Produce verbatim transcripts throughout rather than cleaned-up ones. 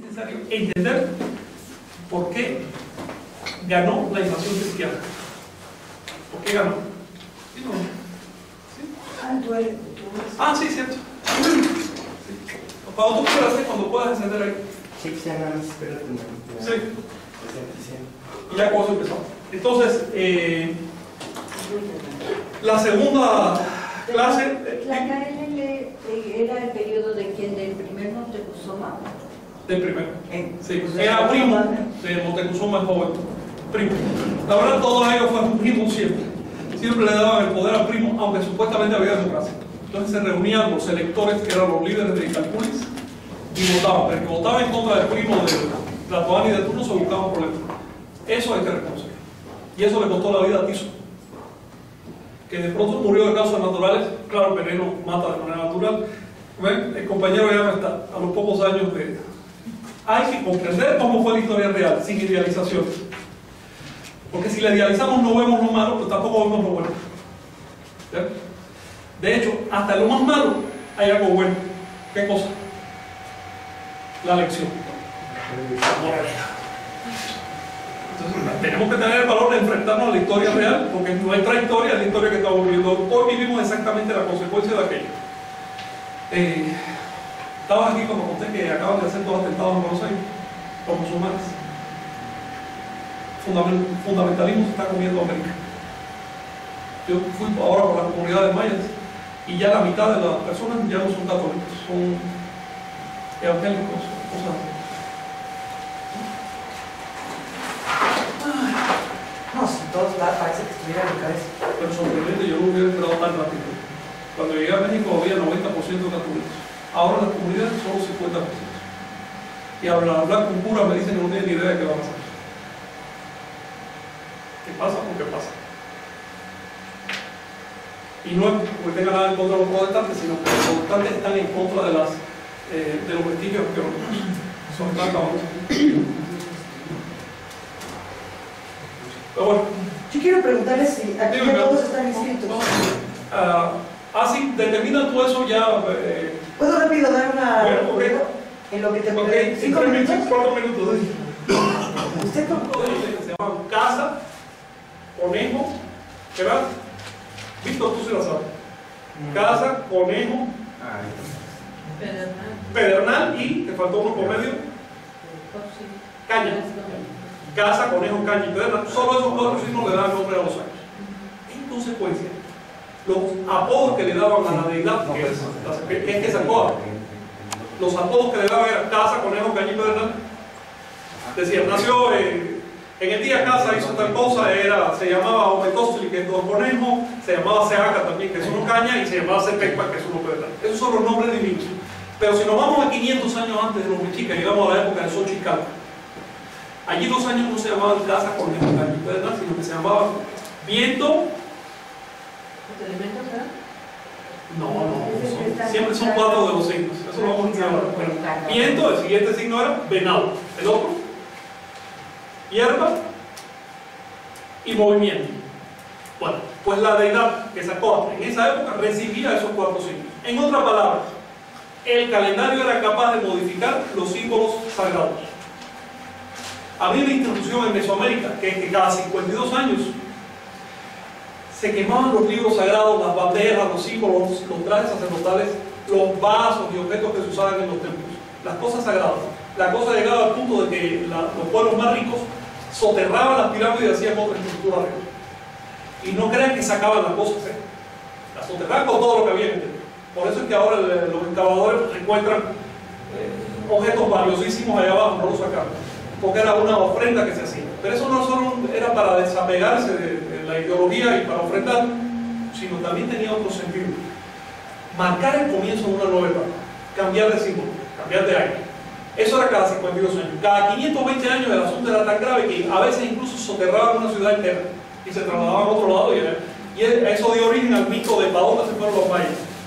necesario entender por qué ganó la invasión cristiana. ¿Por qué ganó? ¿Sí, no? ¿Sí? Ah, sí, cierto. Sí. Cuando tú quieras hacer, cuando puedas encender ahí. Sí, que se llama, espérate. Sí. Y ya con eso empezamos. Entonces, eh, la segunda clase. ¿La K L L era el periodo de quién? ¿Del primer Moctezuma? Del primero. Eh, Sí, pues era primo de Moctezuma el joven. Primo. La verdad, todos ellos fueron primos siempre. Siempre le daban el poder al primo, aunque supuestamente había democracia. Entonces se reunían los electores, que eran los líderes de Calculis, y votaban. Pero el que votaba en contra del primo de Tlatoani de turno se buscaba problemas. Eso hay que reconocer. Y eso le costó la vida a Tiso, que de pronto murió de causas naturales. Claro, el veneno mata de manera natural. ¿Ven? El compañero ya no está, a los pocos años de... Hay que comprender cómo fue la historia real, sin idealización. Porque si la idealizamos no vemos lo malo, pero tampoco vemos lo bueno. ¿Ven? De hecho, hasta lo más malo hay algo bueno. ¿Qué cosa? La lección. Entonces, tenemos que tener el valor de enfrentarnos a la historia real, porque nuestra historia es la historia que estamos viviendo. Hoy vivimos exactamente la consecuencia de aquello. Eh, Estabas aquí cuando conté que acaban de hacer dos atentados en Buenos Aires por musulmanes. Fundamentalismo se está comiendo América. Yo fui ahora por las comunidades mayas y ya la mitad de las personas ya no son católicos, son evangélicos, cosas así. No, si todos lados parece que estuvieran en cabeza. Pero sorprendente, yo no hubiera esperado tan rápido. Cuando llegué a México había noventa por ciento de católicos. Ahora las comunidades solo cincuenta por ciento. Y al hablar con curas me dicen que no tienen ni idea de qué va a pasar. ¿Qué pasa? Porque pasa. Y no es porque tengan nada en contra de los protestantes, sino que los protestantes están en contra de, las, eh, de los vestigios arqueológicos. Son tan caballos. Pero bueno. Yo quiero preguntarles si aquí Dime, ya todos están inscritos. Ah, uh, así, determinan todo eso ya. Eh, ¿Puedo rápido dar una... Bueno, okay. En lo que te... Okay. ¿Cinco minutos? Cuatro minutos. ¿Usted cómo? Se llaman casa, conejo, ¿verdad? Víctor, tú sí lo sabes. Casa, conejo, Pedernal. pedernal y, te faltó uno por medio, caña. Casa, conejo, caña y pedernal. Solo esos cuatro signos le dan nombre a los años. En consecuencia, los apodos que le daban a la deidad, que es, que es que sacó, los apodos que le daban eran casa, conejo, caña y pedernal. Decía, nació eh, en el día casa, hizo tal cosa, era, se llamaba Ometostli, que es dos conejos, se llamaba Seaca también, que es uno caña, y se llamaba Cepecpa, que es uno pedernal. Esos son los nombres divinos. Pero si nos vamos a quinientos años antes de los mexicas, llegamos a la época de Xochicalco. Allí los años no se llamaban casa, conejo, caña y pedernal, sino que se llamaban viento. ¿Los elementos eran? No, no, son, siempre son cuatro de los signos. Eso lo vamos a enseñar ahora. Viento, el siguiente signo era venado. El otro, hierba y movimiento. Bueno, pues la deidad que sacó en esa época recibía esos cuatro signos. En otras palabras, el calendario era capaz de modificar los símbolos sagrados. Había una institución en Mesoamérica que, que cada cincuenta y dos años se quemaban los libros sagrados, las banderas, los símbolos, los trajes sacerdotales, los vasos y objetos que se usaban en los templos, las cosas sagradas. La cosa llegaba al punto de que la, los pueblos más ricos soterraban las pirámides y hacían otra estructura arriba. Y no crean que sacaban las cosas, ¿eh? Las soterraban con todo lo que había en el templo. Por eso es que ahora el, los excavadores encuentran eh, objetos valiosísimos allá abajo, no los sacaban, porque era una ofrenda que se hacía. Pero eso no solo era para desapegarse de, de la ideología y para ofrendar, sino también tenía otro sentido. Marcar el comienzo de una nueva etapa, cambiar de símbolo, cambiar de aire. Eso era cada cincuenta y dos años. Cada quinientos veinte años el asunto era tan grave que a veces incluso soterraban una ciudad entera y se trasladaban a otro lado. Y, y eso dio origen al mito de para dónde se fueron los mayas.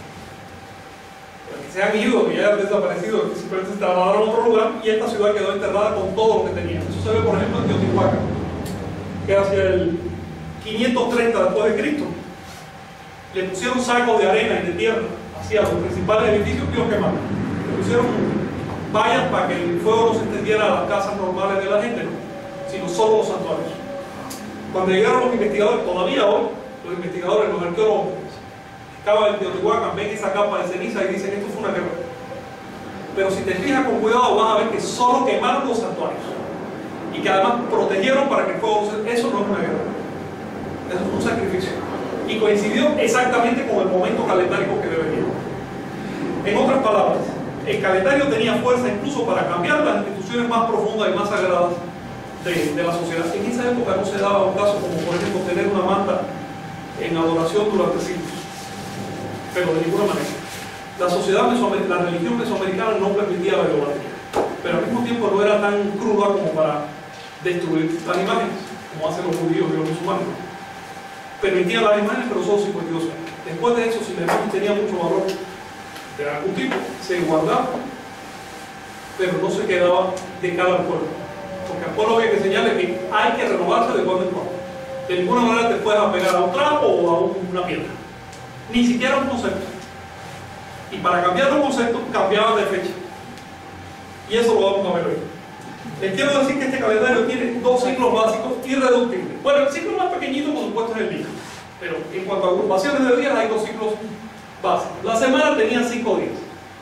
Que se han ido, que ya han desaparecido, que simplemente se trasladaron a otro lugar y esta ciudad quedó enterrada con todo lo que tenía. Eso se ve, por ejemplo, en Teotihuacán, que hacia el quinientos treinta después de Cristo le pusieron sacos de arena y de tierra hacia los principales edificios y los quemaron. Le pusieron vallas para que el fuego no se extendiera a las casas normales de la gente, no, sino solo los santuarios. Cuando llegaron los investigadores, todavía hoy, los investigadores, los arqueólogos, cavan el Teotihuacán, ven esa capa de ceniza y dicen esto fue una guerra. Pero si te fijas con cuidado vas a ver que solo quemaron los santuarios y que además protegieron para que el fuego no se... Eso no es una guerra, eso es un sacrificio y coincidió exactamente con el momento calendárico que debe venir. En otras palabras, el calendario tenía fuerza incluso para cambiar las instituciones más profundas y más sagradas de, de la sociedad. En esa época no se daba un caso como por ejemplo tener una manta en adoración durante siglos, pero de ninguna manera. La sociedad mesoamericana, la religión mesoamericana no permitía la idolatría, pero al mismo tiempo no era tan cruda como para destruir las imágenes, como hacen los judíos y los musulmanes. Permitían las imágenes, pero solo cincuenta y dos años. Después de eso, si la imagen tenía mucho valor de algún tipo, se guardaba, pero no se quedaba de cara al pueblo, porque al pueblo había que enseñarle que hay que renovarse de cuando en cuando. De ninguna manera te puedes apegar a un trapo o a una piedra, ni siquiera un concepto. Y para cambiar los conceptos, cambiaban de fecha. Y eso lo vamos a ver hoy. Les quiero decir que este calendario tiene dos ciclos básicos irreductibles. Bueno, el ciclo más pequeñito, por supuesto, es el día. Pero en cuanto a agrupaciones de días, hay dos ciclos básicos. La semana tenía cinco días,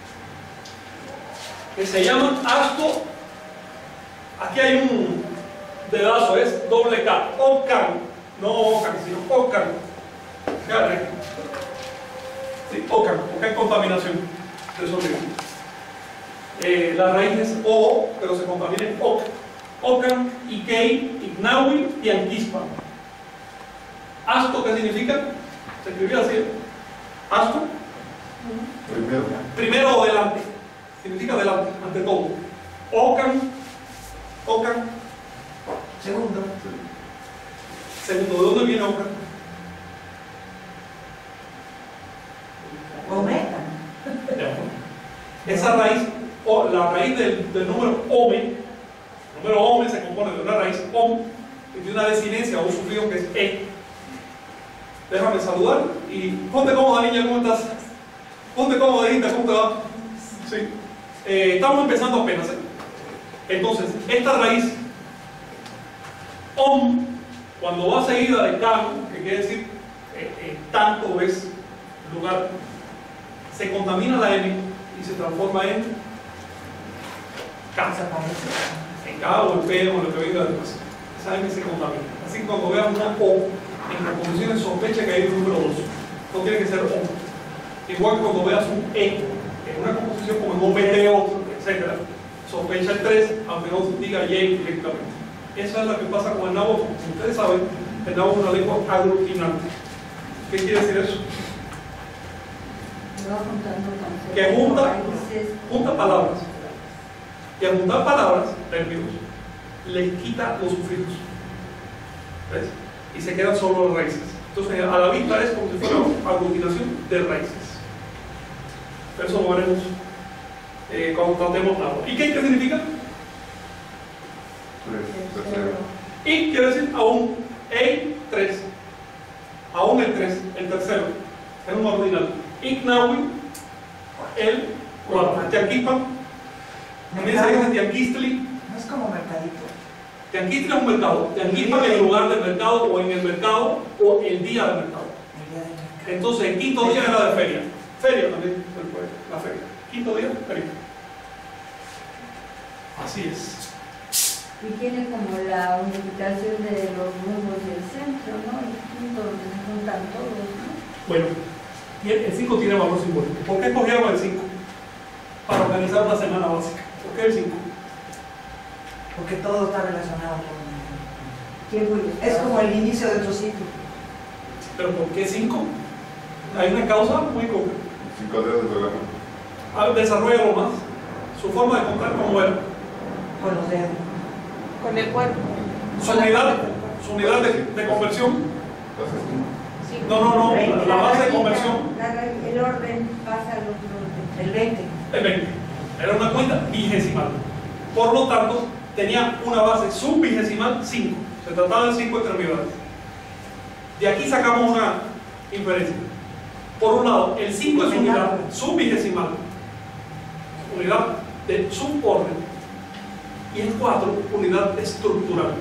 que se llaman Asto. Aquí hay un dedazo, es doble K, Ocan, no Ocan, sino Ocan. Sí, Ocan, porque hay contaminación de esos libros. Eh, la raíz es O, pero se contamina en Oc. Ocan, Ikei, Ignawi y Anquispa. Asto, ¿qué significa? Se escribía así. Asto. Primero. Primero o delante. Significa delante, ante todo. Ocan. Ocan. Segundo. Segundo, ¿de dónde viene Ocan? Omega. Esa raíz, o la raíz del, del número Ome, el número Ome se compone de una raíz Om y de una desinencia o un sufijo que es E. Déjame saludar y ponte cómoda, niña, ¿cómo estás? Ponte cómoda, hijita, ¿cómo te va? Sí. Eh, estamos empezando apenas, ¿eh? Entonces, esta raíz Om, cuando va seguida de Kan, que quiere decir eh, eh, tanto es lugar, se contamina la M y se transforma en K. En K o en P o lo que venga después. Esa M se contamina. Así que cuando veas una O en composiciones, sospecha que hay un número dos. No tiene que ser O. Igual que cuando veas un E en una composición como en O P T O, etcétera, sospecha el tres, aunque no diga Y directamente. Eso es lo que pasa con el náhuatl. Como ustedes saben, el náhuatl es una lengua aglutinante. ¿Qué quiere decir eso? Que junta, junta palabras. Y al juntar palabras, términos, les quita los sufijos. ¿Ves? Y se quedan solo las raíces. Entonces, a la vista es como si fuera una aglutinación de raíces. Pero eso lo veremos eh, cuando tratemos nada. ¿Y qué, qué significa? Y quiere decir aún, el tres. Aún el tres, el tercero. Es un ordinal. Ignawi, el cuatro. Tianquipa, también se dice Tianquistli. No es como mercadito. Tianquistli es un mercado. Tianquipa en el lugar del mercado o en el mercado o el día del mercado. El día del mercado. Entonces el quinto día era de feria. Feria también, la feria. Quinto día, feria. Así es. Y tiene como la unificación de los mundos y el centro, ¿no? El punto donde se juntan todos, ¿no? Bueno, y el cinco tiene valor simbólico. ¿Por qué escogieron el cinco? Para organizar una semana básica. ¿Por qué el cinco? Porque todo está relacionado con... Tiempo y Es como el inicio de otro ciclo. ¿Pero por qué cinco? Hay una causa muy concreta. Cinco dedos de programa. A ver, desarrollalo más. Su forma de contar cómo era. Con los dedos. Con el cuerpo. Su unidad, su unidad de, de conversión. Entonces, No, no, no, la, la base de conversión. La ra- el orden pasa a los orden. El veinte. Es veinte. Era una cuenta vigesimal. Por lo tanto, tenía una base subvigesimal cinco. Se trataba de cinco extremidades. De aquí sacamos una inferencia. Por un lado, el cinco es unidad subvigesimal. Unidad de suborden y el cuatro, unidad estructural.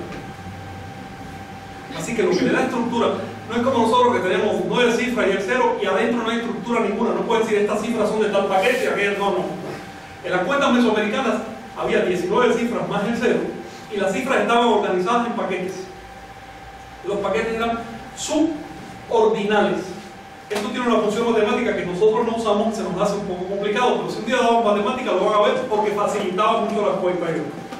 Así que lo que le da estructura no es como nosotros que tenemos nueve cifras y el cero y adentro no hay estructura ninguna. No pueden decir estas cifras son de tal paquete y aquellas no, no. En las cuentas mesoamericanas había diecinueve cifras más el cero y las cifras estaban organizadas en paquetes. Los paquetes eran subordinales. Esto tiene una función matemática que nosotros no usamos, se nos hace un poco complicado, pero si un día damos matemática lo van a ver porque facilitaba mucho las cuentas.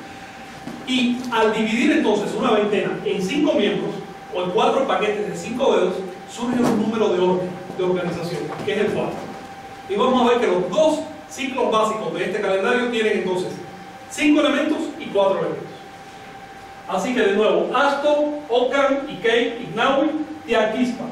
Y al dividir entonces una veintena en cinco miembros o en cuatro paquetes de cinco dedos, surge un número de orden, de organización, que es el cuatro. Y vamos a ver que los dos ciclos básicos de este calendario tienen entonces cinco elementos y cuatro elementos. Así que de nuevo, Astor, Ockham, Ikei, Ignaui, Tiaquispa.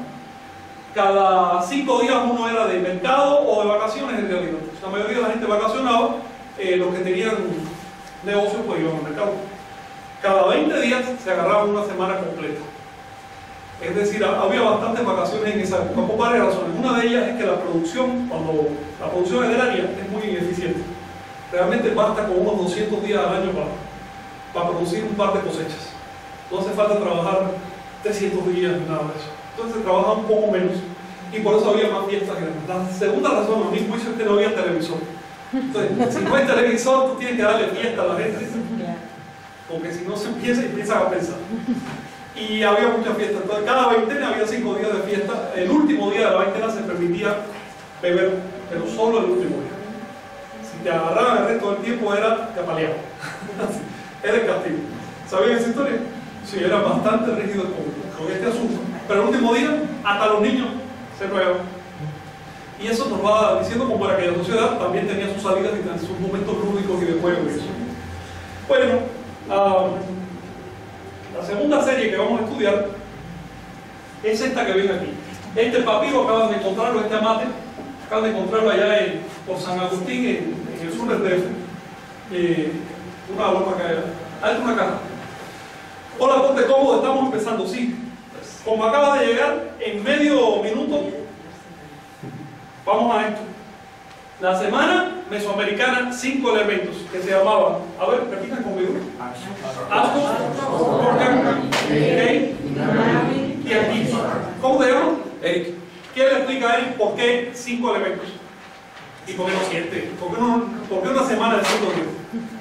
Cada cinco días uno era de mercado o de vacaciones en realidad. La mayoría de la gente vacacionaba, eh, los que tenían negocios pues iban al mercado. Cada veinte días se agarraba una semana completa. Es decir, había bastantes vacaciones en esa época por varias razones. Una de ellas es que la producción, cuando la producción agraria es muy ineficiente. Realmente basta con unos doscientos días al año para, para producir un par de cosechas. No hace falta trabajar trescientos días ni nada de eso. Entonces se trabajaba un poco menos y por eso había más fiestas grandes. La segunda razón, a mi juicio, es que no había televisor. Entonces, si no hay televisor, tú tienes que darle fiesta a la gente, porque si no se empieza y empiezan a pensar. Y había muchas fiestas. Entonces, cada veintena había cinco días de fiesta. El último día de la veintena se permitía beber, pero solo el último día. Si te agarraban el resto del tiempo, era te apaleaban. Era el castigo. ¿Sabían esa historia? Sí, era bastante rígido con, con este asunto. Pero el último día, hasta los niños se prueban. Y eso nos va diciendo como para que la sociedad también tenía sus salidas y sus momentos lúdicos y de juego y eso. Bueno, uh, la segunda serie que vamos a estudiar es esta que ven aquí. Este papiro acaban de encontrarlo, este amate, acaban de encontrarlo allá en, por San Agustín, en, en el sur del D F. Eh, una broma que hay. Ahí está una caja. Hola, ponte cómodo, estamos empezando, sí. Como acaba de llegar, en medio minuto, vamos a esto. La semana mesoamericana, cinco elementos que se llamaban, a ver, repitan conmigo. Astor, Ockham, Ikei, y aquí. ¿Cómo te llamas? Eric. ¿Quién le explica a Eric por qué cinco elementos? ¿Y por qué no siete? ¿Por qué, no, por qué una semana de cinco días?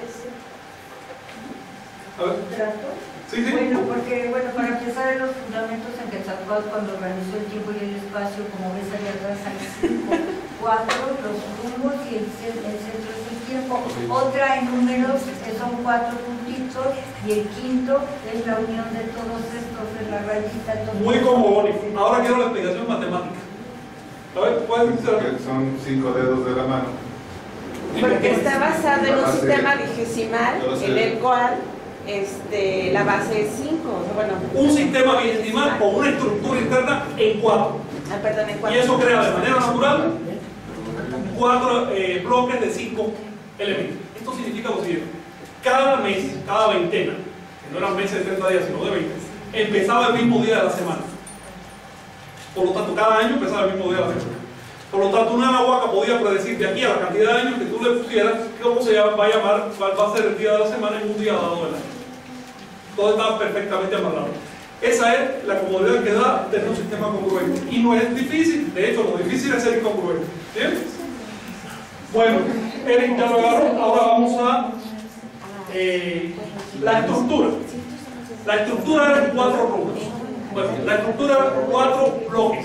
A ver. Sí, sí. Bueno, porque bueno, para empezar en los fundamentos en Quetzalcóatl, cuando organizó el tiempo y el espacio, como ves allá atrás hay cinco, cuatro, los rumbos y el, el centro es el tiempo. Otra en números que son cuatro puntitos y el quinto es la unión de todos estos, es la rayita. Todo. Muy como Bonnie. Ahora quiero la explicación matemática. A ver, ¿puedes decir? Son cinco dedos de la mano. Porque está basado en un sistema vigesimal en el cual Este, la base es cinco, bueno, un sistema vigesimal con una estructura interna en cuatro. Ah, perdón, en cuatro. Y eso crea de manera natural cuatro eh, bloques de cinco elementos. Esto significa lo siguiente: cada mes, cada veintena, que no eran meses de treinta días, sino de veinte, empezaba el mismo día de la semana. Por lo tanto, cada año empezaba el mismo día de la semana. Por lo tanto, una anahuaca podía predecir de aquí a la cantidad de años que tú le pusieras cómo se va a llamar, cuál va a ser el día de la semana en un día dado del año. Todo está perfectamente amarrado. Esa es la comodidad que da tener un sistema congruente. Y no es difícil, de hecho, lo difícil es ser incongruente. ¿Bien? Bueno, Eric ya lo agarró. Ahora vamos a eh, la estructura. La estructura era en cuatro rubros. Bueno, la estructura era cuatro bloques.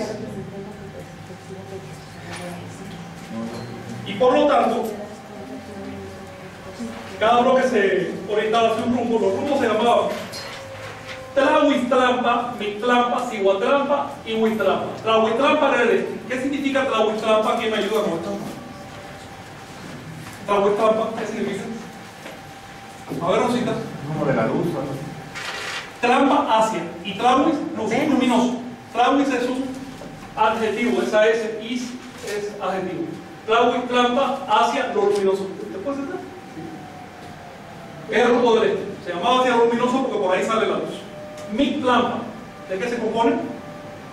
Y por lo tanto, cada bloque se orientaba hacia un rumbo. Los rumbos se llamaban Tlahuistlampa, Mictlampa, Cihuatlampa y Huistlampa. Tlahuistlampa era este. ¿Qué significa Tlahuistlampa? ¿Quién me ayuda con esto? Tlahuistlampa, ¿qué significa? A ver, Rosita. Como de la luz, ¿no? Tlampa hacia y Tlahuis, luz, luminoso. Tlahuis es un adjetivo, esa S, is es adjetivo. Tlahuistlampa hacia lo luminoso. ¿Te puedes sentar? Es el rumbo del este. Se llamaba hacia lo luminoso porque por ahí sale la luz. Mictlampa, ¿de qué se compone?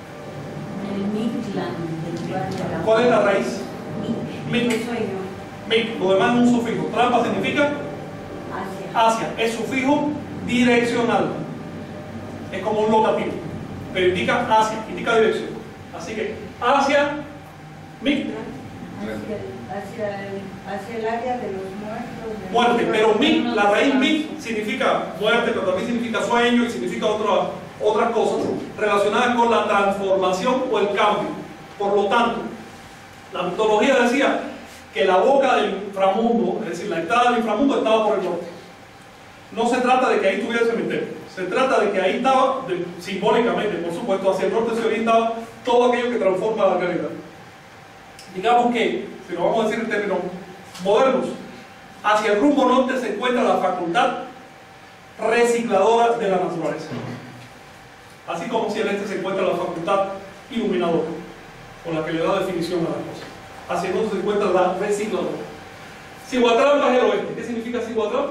El Mictlán. ¿Cuál es la raíz? Mic. Mic. Soy yo. Mic, lo demás es un sufijo. Trampa significa Hacia. hacia, es sufijo direccional. Es como un locativo, pero indica hacia, indica dirección. Así que hacia Mic, Hacia el, hacia, el, hacia el área de los muertos. de muerte, los- pero Mic, la raíz Mic significa muerte, pero también significa sueño y significa otra, otras cosas relacionadas con la transformación o el cambio. Por lo tanto, la mitología decía que la boca del inframundo, es decir, la entrada del inframundo estaba por el norte. No se trata de que ahí tuviera el cementerio, se trata de que ahí estaba, de, simbólicamente, por supuesto, hacia el norte se orientaba todo aquello que transforma la realidad. Digamos que, si lo vamos a decir en términos modernos, hacia el rumbo norte se encuentra la facultad recicladora de la naturaleza. Así como hacia el este se encuentra la facultad iluminadora, con la que le da definición a las cosas. Hacia el norte se encuentra la recicladora. Cihuatlán es el oeste. ¿Qué significa Cihuatlán?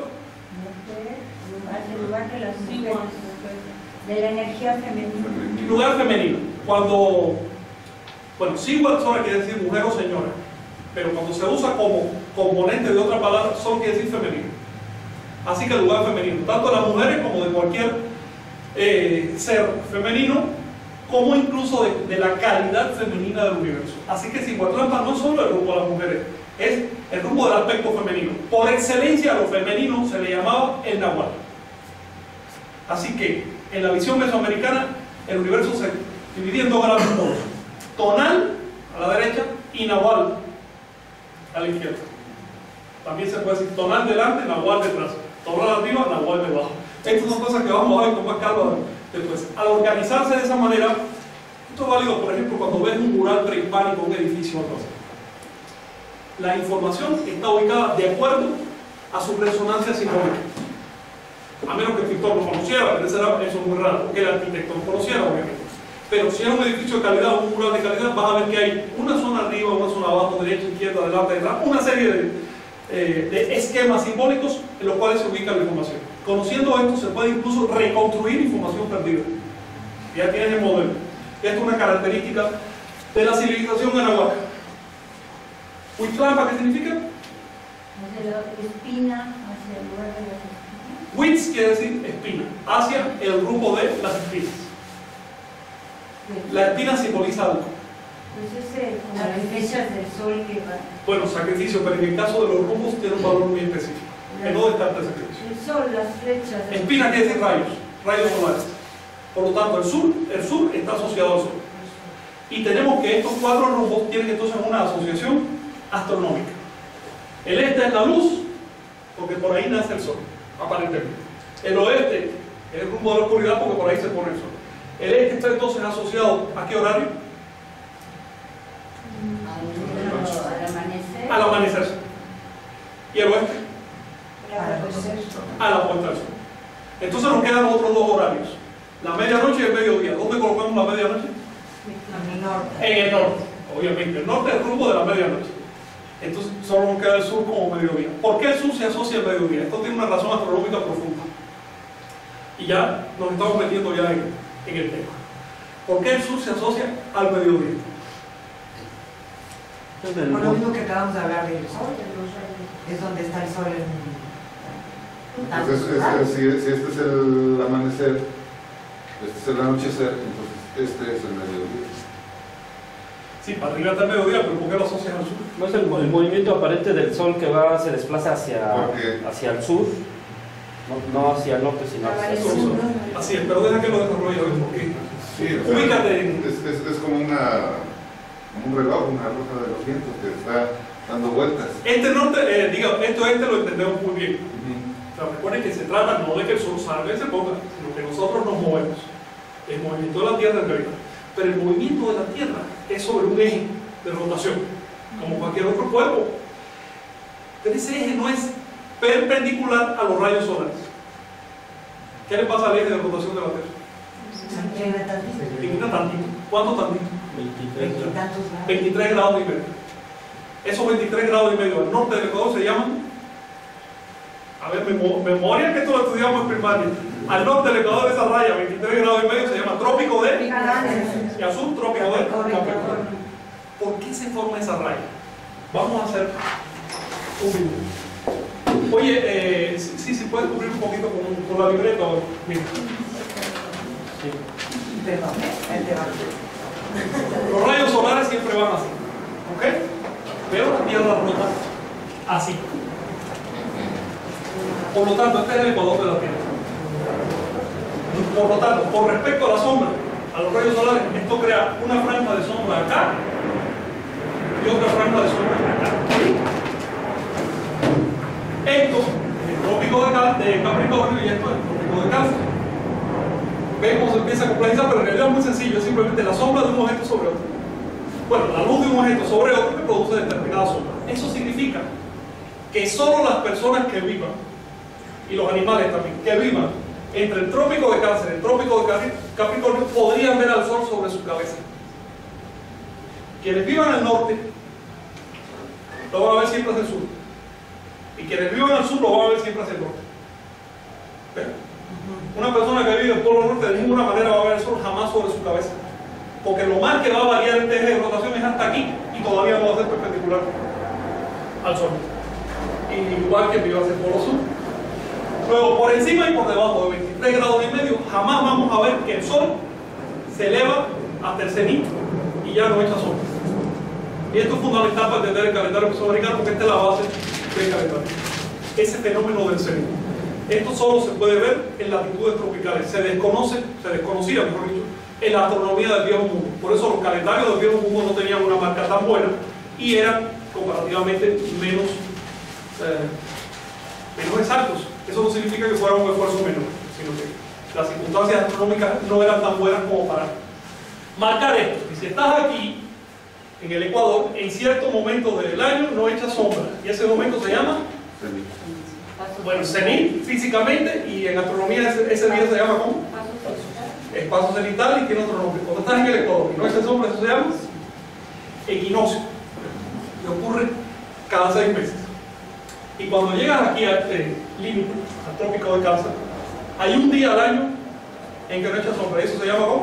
Hacia el lugar de las mujeres, de la energía femenina. Lugar femenino. Cuando, bueno, Cihuatl solo quiere decir mujer o señora, pero cuando se usa como componente de otra palabra, solo quiere decir femenino. Así que el lugar femenino, tanto de las mujeres como de cualquier eh, ser femenino, como incluso de, de la calidad femenina del universo. Así que Cihuatlampa no es solo el rumbo de las mujeres, es el rumbo del aspecto femenino. Por excelencia a lo femenino se le llamaba el Nahual. Así que en la visión mesoamericana el universo se dividía en dos grandes polos: tonal a la derecha y Nahual a la izquierda. También se puede decir tonal delante, Nahual detrás, tonal arriba, Nahual debajo. Estas son cosas que vamos a ver con más calma después. Al organizarse de esa manera, esto es válido, por ejemplo, cuando ves un mural prehispánico, un edificio o algo así. La información está ubicada de acuerdo a su resonancia simbólica. A menos que el pintor lo conociera, pero eso es muy raro, que el arquitecto lo conociera, obviamente. Pero si es un edificio de calidad o un mural de calidad, vas a ver que hay una zona arriba, una zona abajo, derecha, izquierda, adelante, detrás, una serie de, eh, de esquemas simbólicos en los cuales se ubica la información. Conociendo esto, se puede incluso reconstruir información perdida. Ya tienes el modelo. Esto es una característica de la civilización anahuaca. Huitlapa, ¿qué significa? Hacia la espina, hacia el lugar de las espinas. Huitz quiere decir espina, hacia el rumbo de las espinas. La espina simboliza algo. Pues ese, como las flechas del sol que van. Bueno, sacrificio, pero en el caso de los rumbos tiene un valor muy específico. Que no descarta el sacrificio. El sol, las flechas. del Espina sol. quiere decir rayos, rayos solares. Por lo tanto, el sur, el sur está asociado al sol. Y tenemos que estos cuatro rumbos tienen entonces una asociación astronómica. El este es la luz, porque por ahí nace el sol, aparentemente. El oeste es el rumbo de la oscuridad, porque por ahí se pone el sol. El este está entonces asociado ¿a qué horario? Al amanecer. Al amanecer. ¿Y el oeste? A la puesta del sol. Entonces nos quedan otros dos horarios: la medianoche y el mediodía. ¿Dónde colocamos la medianoche? En el norte. En el norte, obviamente. El norte es el rumbo de la medianoche. Entonces solo nos queda el sur como mediodía. ¿Por qué el sur se asocia al mediodía? Esto tiene una razón astronómica profunda. Y ya nos estamos metiendo ya en, en el tema. ¿Por qué el sur se asocia al mediodía? Por lo mismo que acabamos de hablar del sol. de los rayos. Es donde está el sol en... Entonces, es- es- si, si este es el amanecer, este es el anochecer, entonces este es el mediodía. Sí, para arriba está el mediodía, pero ¿por qué lo asocias al sur? No es el, el movimiento aparente del Sol que va, se desplaza hacia, ¿Por qué? hacia el sur, no, no hacia el norte, sino hacia el Sur, sur. sur. Así es, pero deja que lo desarrolle hoy, porque Sí, o sea, ubícate en... es, es, es como una, un reloj, una rueda de los vientos que está dando vueltas. Este norte, eh, diga, esto este lo entendemos muy bien. Ujú. O sea, recuerden que se trata no de que el sol salga y se ponga, sino que nosotros nos movemos. El movimiento de la Tierra en realidad. Pero el movimiento de la Tierra es sobre un eje de rotación, como cualquier otro cuerpo. Pero ese eje no es perpendicular a los rayos solares. ¿Qué le pasa al eje de rotación de la Tierra? Limita tantito. ¿Cuánto tantito? veintitrés grados. Tantos grados. veintitrés grados y medio. Esos veintitrés grados y medio al norte del Ecuador se llaman, a ver, memo- memoria, que esto lo estudiamos en primaria. Al norte del Ecuador esa raya, veintitrés grados y medio, se llama trópico de, y al sur trópico de Capricornio. ¿Por qué se forma esa raya? Vamos a hacer Un minuto. Oye, eh, sí, sí, puedes cubrir un poquito con, con la libreta. Mira. Perdón, ¿eh? El debate. Los rayos solares siempre van así. ¿Ok? Veo la Tierra rota así. Por lo tanto, este es el ecuador de la Tierra. Por lo tanto, con respecto a la sombra, a los rayos solares, esto crea una franja de sombra acá y otra franja de sombra acá. Esto es el trópico de, Cal de Capricornio y esto es el trópico de Cáncer. ¿Ven cómo se empieza a complejizar? Pero en realidad es muy sencillo, es simplemente la sombra de un objeto sobre otro. Bueno, la luz de un objeto sobre otro que produce determinada sombra. Eso significa que solo las personas que vivan, y los animales también, que vivan entre el trópico de Cáncer y el trópico de Capricornio podrían ver al sol sobre su cabeza. Quienes vivan al norte lo van a ver siempre hacia el sur, y quienes vivan al sur lo van a ver siempre hacia el norte. ¿Ven? Una persona que vive en el polo norte de ninguna manera va a ver el sol jamás sobre su cabeza, porque lo más que va a variar este eje de rotación es hasta aquí, y todavía no va a ser perpendicular al sol, y igual que viva hacia el polo sur. Luego, por encima y por debajo de veintitrés grados y medio, jamás vamos a ver que el sol se eleva hasta el cenit y ya no echa sol. Y esto es fundamental para entender el calendario sudamericano, porque esta es la base del calendario. Ese fenómeno del cenit. Esto solo se puede ver en latitudes tropicales. Se desconoce, se desconocía, mejor dicho, en la astronomía del viejo mundo. Por eso los calendarios del viejo mundo no tenían una marca tan buena y eran comparativamente menos, eh, menos exactos. Eso no significa que fuera un esfuerzo menor, sino que las circunstancias astronómicas no eran tan buenas como para marcar esto. Y si estás aquí, en el Ecuador, en cierto momento del año no echa sombra. Y ese momento se llama, bueno, cenit físicamente, y en astronomía ese, ese día se llama ¿cómo? Espacio cenital, y tiene otro nombre. Cuando estás en el Ecuador y no echa sombra, eso se llama equinoccio. Y ocurre cada seis meses. Y cuando llegas aquí a este límite, al trópico de Cáncer, hay un día al año en que no echa sombra. ¿Eso se llama cómo?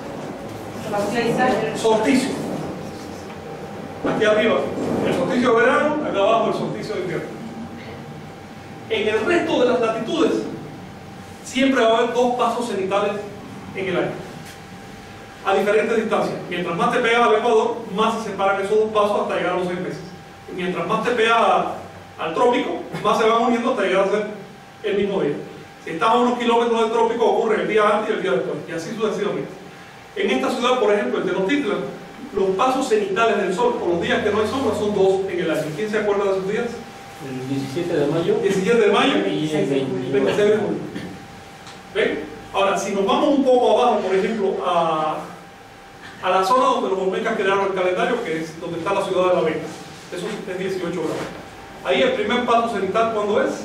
Solsticio. Aquí arriba, el solsticio de verano, acá abajo el solsticio de invierno. En el resto de las latitudes, siempre va a haber dos pasos cenitales en el año, a diferentes distancias. Mientras más te pegas al Ecuador, más se separan esos dos pasos hasta llegar a los seis meses. Y mientras más te pegas a al trópico, más se van uniendo hasta llegar a ser el mismo día. Si estás a unos kilómetros del trópico, ocurre el día antes y el día después, y así sucesivamente. En esta ciudad, por ejemplo, en Tenochtitlan, los pasos cenitales del sol por los días que no hay sombra son dos en el año. ¿Quién se acuerda de esos días? El diecisiete de mayo. diecisiete de mayo y el veintiséis de julio. ¿Ven? Ahora, si nos vamos un poco abajo, por ejemplo, a, a la zona donde los olmecas crearon el calendario, que es donde está la ciudad de La Vega, eso es dieciocho grados. Ahí el primer paso cenital, ¿cuándo es?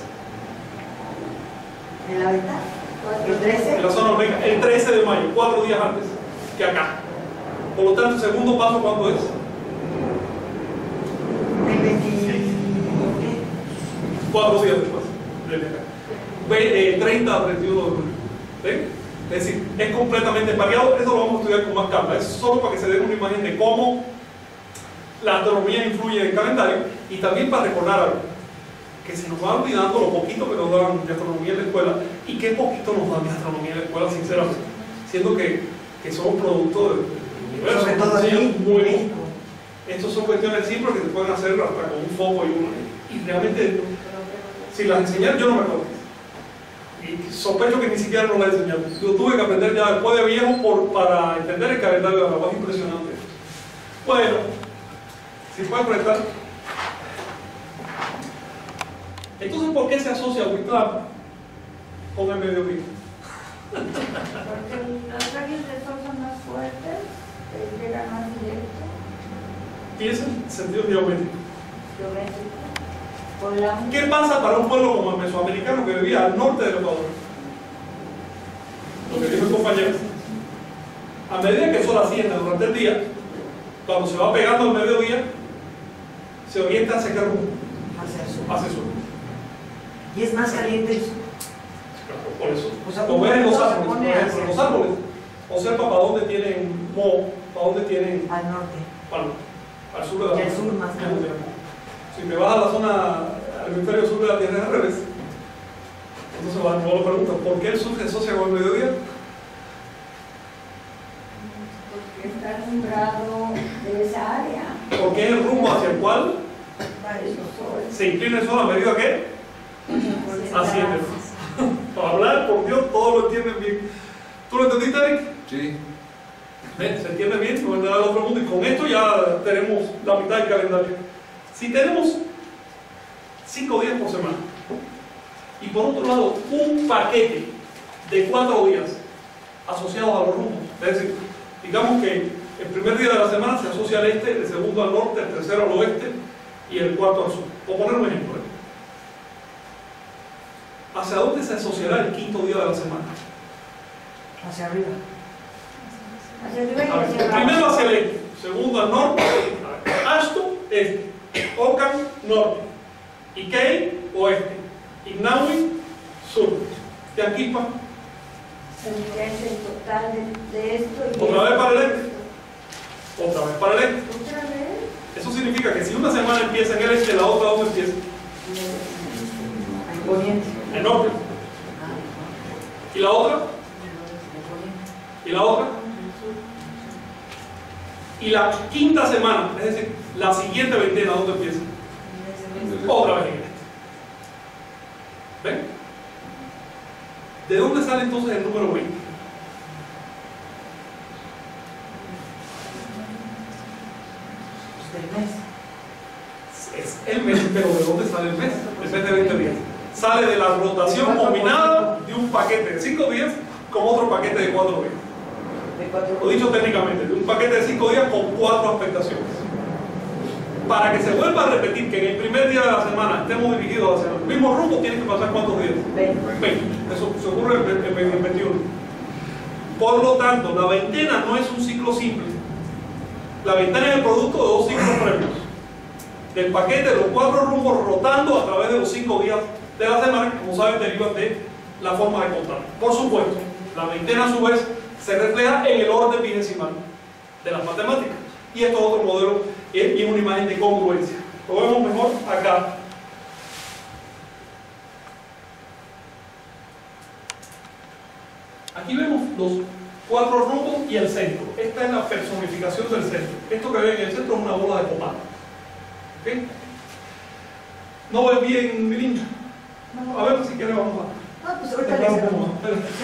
¿En la venta? ¿El trece? En la zona olmeca, el trece de mayo, cuatro días antes que acá. Por lo tanto, el segundo paso, ¿cuándo es? El veinte. Cuatro días después. treinta a treinta y uno de julio. ¿Ven? Es decir, es completamente variado. Eso lo vamos a estudiar con más calma. Es solo para que se den una imagen de cómo la astronomía influye en el calendario, y también para recordar algo, que se nos va olvidando lo poquito que nos dan de astronomía en la escuela, y qué poquito nos dan de astronomía en la escuela, sinceramente, siendo que, que somos producto del universo. Sobre todo aquí, muy en México. Estas son cuestiones simples que se pueden hacer hasta con un foco y uno, y realmente, si las enseñar, yo no me acuerdo. Y sospecho que ni siquiera nos las enseñaron. Yo tuve que aprender ya después de viejo por, para entender el calendario de la agua. Es impresionante. Bueno, si pueden prestar. Entonces, ¿por qué se asocia Huitlapa con el mediodía? Porque los rayos del sol son más fuertes, llegan más directo. Tiene sentido geométrico. Geométrico. Por la... ¿Qué pasa para un pueblo como el mesoamericano que vivía al norte del Ecuador? Lo que dijo el compañero. A medida que el sol asciende durante el día, cuando se va pegando al mediodía, se orienta hacia qué rumbo? Hacia el sur. Hacia el sur. Y es más caliente el sur. Claro, por eso. O sea, Lo ves en los se árboles, por pone ejemplo, hacia en los el sur. árboles. Observa para dónde tienen moho, para dónde tienen Al norte. palma, al sur de la Y al sur más caliente. Si te vas a la zona al hemisferio sur de la Tierra es al revés. Entonces va a la pregunta, ¿por qué el sur se asocia con el mediodía? Porque está alumbrado de esa área. Porque es el rumbo hacia el cual se inclina el sol a medida que asciende. Para hablar, por Dios, todos lo entienden bien. ¿Tú lo entendiste, Eric? Sí. ¿Ven? ¿Se entiende bien? No me da la pregunta y con esto ya tenemos la mitad del calendario. Si tenemos cinco días por semana y por otro lado un paquete de cuatro días asociados a los rumbos, es decir, digamos que el primer día de la semana se asocia al este, el segundo al norte, el tercero al oeste y el cuarto al sur. Por poner un ejemplo, ¿eh? ¿Hacia dónde se asociará el quinto día de la semana? Hacia arriba. Hacia arriba y A ver, hacia el abajo. primero hacia el este, segundo al norte, Ashton, este, Ockham, norte, Ikei, oeste, Ignawi, sur, Teaquipa. Tendría que ser el total de, de esto y Otra vez esto. para el este. Otra vez para el este. ¿Otra vez? Eso significa que si una semana empieza en el este, la otra ¿dónde empieza? En poniente. En norte. ¿Y la otra? ¿Y la otra? Y la quinta semana, es decir, la siguiente veintena, ¿dónde empieza? Otra vez en el este. ¿Ven? ¿De dónde sale entonces el número veinte? Del mes. Es el mes, pero ¿de dónde sale el mes? El mes de veinte días. Sale de la rotación combinada de un paquete de cinco días con otro paquete de cuatro días. De cuatro. Lo dicho técnicamente, de un paquete de cinco días con cuatro afectaciones. Para que se vuelva a repetir que en el primer día de la semana estemos dirigidos hacia el mismo rumbo, tienen que pasar ¿cuántos días? Veinte. veinte. Eso se ocurre en el, en el veintiuno. Por lo tanto, la veintena no es un ciclo simple. La veintena es el producto de dos ciclos previos. Del paquete de los cuatro rumbos rotando a través de los cinco días de la semana, que como saben derivan de la forma de contar. Por supuesto, la veintena a su vez se refleja en el orden vigesimal de las matemáticas. Y esto es otro modelo y es una imagen de congruencia. Lo vemos mejor acá. Aquí vemos los cuatro rumbos y el centro. Esta es la personificación del centro. Esto que ven en el centro es una bola de copal. ¿Okay? ¿No ves bien, Mirinda? No, a ver si quieres vamos a... Ah, pues ahorita Espera les un poco más, espera.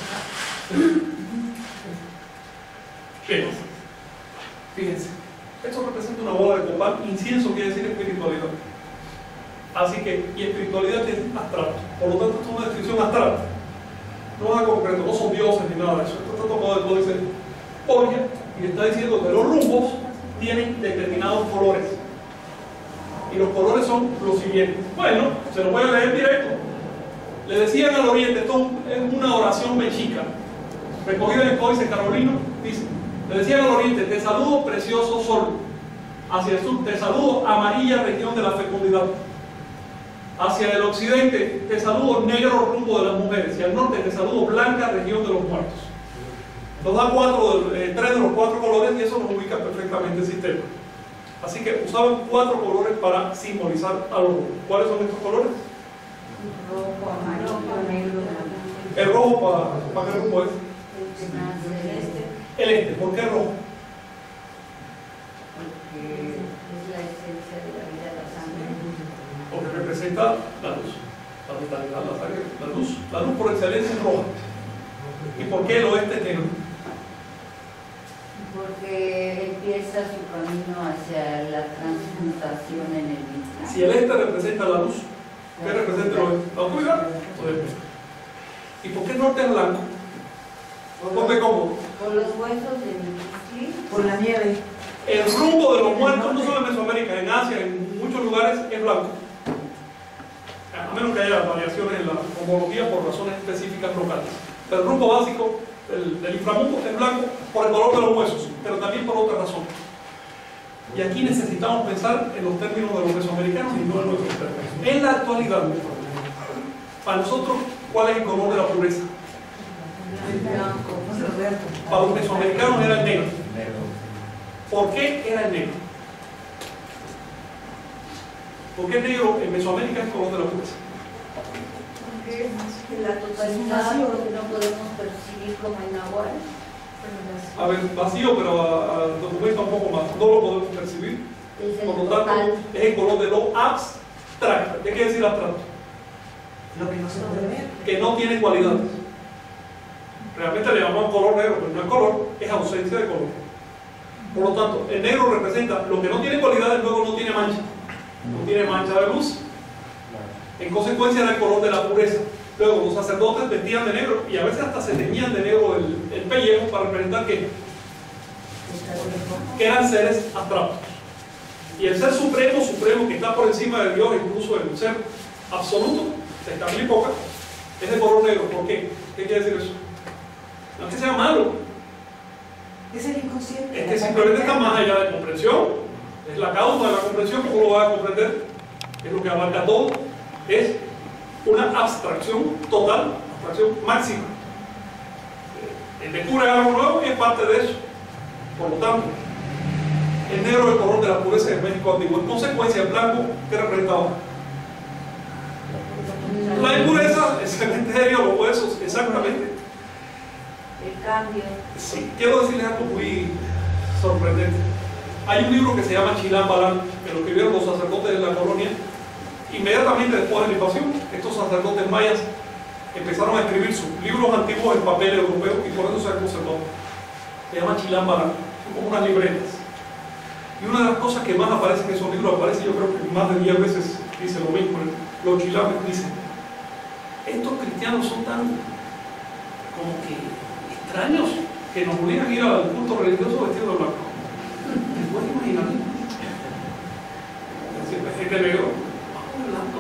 Bien. Fíjense, esto representa una bola de copal. Incienso quiere decir espiritualidad. Así que, y espiritualidad es abstracto. Por lo tanto, esto es una descripción abstracta. No es algo concreto, no son dioses ni nada de eso. Esto está tomado del códice Borgia y está diciendo que los rumbos tienen determinados colores. Y los colores son los siguientes. Bueno, se los voy a leer directo. Le decían al oriente, esto es una oración mexica, recogida en el códice carolino, dice, le decían al oriente, te saludo precioso sol. Hacia el sur, te saludo amarilla región de la fecundidad. Hacia el occidente, te saludo negro rumbo de las mujeres. Y al norte, te saludo blanca región de los muertos. Nos da cuatro, eh, tres de los cuatro colores y eso nos ubica perfectamente el sistema. Así que usaban cuatro colores para simbolizar a los rumbos. ¿Cuáles son estos colores? rojo, amarillo, negro, El rojo para, para qué rumbo es. celeste, El este, ¿por qué rojo? porque es la esencia de la vida de la sangre. Porque representa la luz, la vitalidad, la sangre, la luz. La luz por excelencia es roja. ¿Y por qué el oeste es negro? Porque empieza su camino hacia la transmutación en el mismo. Si el este representa la luz, ¿qué representa el oeste? La oscuridad. ¿Y por qué el norte es blanco? Ponme cómodo. Por los huesos de Mixtli. Por la nieve. El rumbo de los muertos, no solo en Mesoamérica, en Asia, en muchos lugares, es blanco. A menos que haya variaciones en la homología por razones específicas locales. Pero el rumbo básico del, del inframundo es blanco por el color de los huesos, pero también por otra razón. Y aquí necesitamos pensar en los términos de los mesoamericanos y no en nuestros términos. En la actualidad, para nosotros, ¿cuál es el color de la pureza? No se lo veo. Para los mesoamericanos era el negro. ¿Por qué era el negro? ¿Por qué negro en Mesoamérica es color de la pureza? Porque la totalidad porque no podemos percibir como el nahual. A ver, vacío, pero a, a documenta un poco más. No lo podemos percibir. Es el Por lo tanto, total. es el color de lo abstracto. ¿Qué quiere decir abstracto? Lo que no se puede ver. Que no tiene cualidades. Realmente le llamamos color negro, pero no es color, es ausencia de color. Por lo tanto, el negro representa lo que no tiene cualidades, luego no tiene mancha. No tiene mancha de luz. En consecuencia era el color de la pureza. Luego los sacerdotes vestían de negro y a veces hasta se teñían de negro el, el pellejo para representar que, que eran seres abstractos. Y el ser supremo, supremo, que está por encima de Dios, incluso el ser absoluto, de Tezcatlipoca, es de color negro. ¿Por qué? ¿Qué quiere decir eso? No es que sea malo, Es el inconsciente. es que simplemente está más allá de comprensión. Es la causa de la comprensión, ¿cómo lo va a comprender? Es lo que abarca todo. Es una abstracción total, abstracción máxima. El descubre algo nuevo y es parte de eso. Por lo tanto, el negro es el color de la pureza de México antiguo. En consecuencia, el blanco, ¿qué representaba? La impureza, el cementerio, los huesos, exactamente. El cambio. Sí, quiero decirles algo muy sorprendente. Hay un libro que se llama Chilam Balam, que lo escribieron los sacerdotes de la colonia. Inmediatamente después de la invasión, estos sacerdotes mayas empezaron a escribir sus libros antiguos en papel europeo y por eso se han conservado. Se llama Chilam Balam, son como unas libretas. Y una de las cosas que más aparece en esos libros, aparece yo creo que más de diez veces dice lo mismo. Los chilames dicen: estos cristianos son tan como que extraños que nos obligan a ir al culto religioso vestido de blanco. ¿Te puedes imaginar? Es decir, gente negro, bajo de blanco.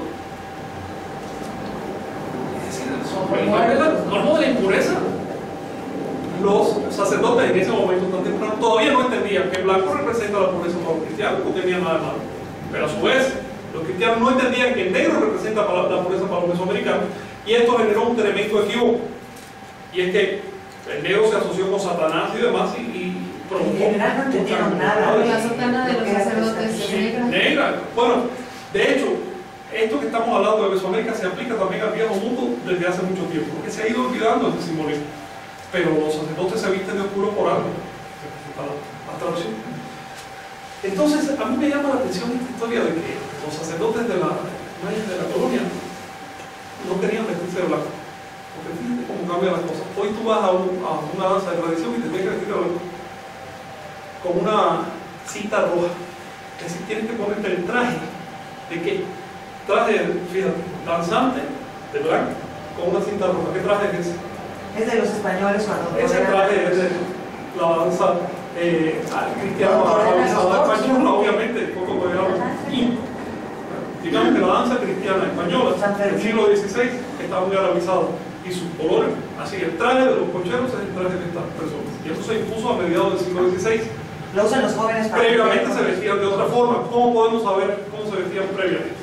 Es decir, el colmo de la impureza. Los sacerdotes en ese momento tan temprano todavía no entendían que el blanco representa la pureza para los cristianos, no tenía nada de malo. Pero a su vez, los cristianos no entendían que el negro representa la pureza para los mesoamericanos, y esto generó un tremendo equívoco. Y es que el negro se asoció con Satanás y demás y, y provocó. En general no entendieron nada. La sotana de los sacerdotes es negra. Negra. Bueno, de hecho, esto que estamos hablando de Mesoamérica se aplica también al viejo mundo desde hace mucho tiempo, porque se ha ido olvidando ese simbolismo. Pero los sacerdotes se visten de oscuro por algo. La traducción. Entonces, a mí me llama la atención esta historia de que los sacerdotes de la, de la colonia no querían vestirse de blanco. Porque fíjate cómo cambian las cosas. Hoy tú vas a, un, a una danza de tradición y te tienes que vestir de blanco, con una cinta roja. Es decir, tienes que ponerte el traje. ¿De qué? Traje, fíjate, danzante de blanco, con una cinta roja. ¿Qué traje es ese? Es de los españoles cuando... Ese traje es de la danza eh, cristiana avisada española, obviamente, poco que digamos, digamos que la danza cristiana española del siglo dieciséis está muy arabizada y sus colores, así el traje de los concheros es el traje de estas personas, y eso se impuso a mediados del siglo dieciséis. Lo usan los jóvenes para... Previamente se vestían de otra forma. ¿Cómo podemos saber cómo se vestían previamente?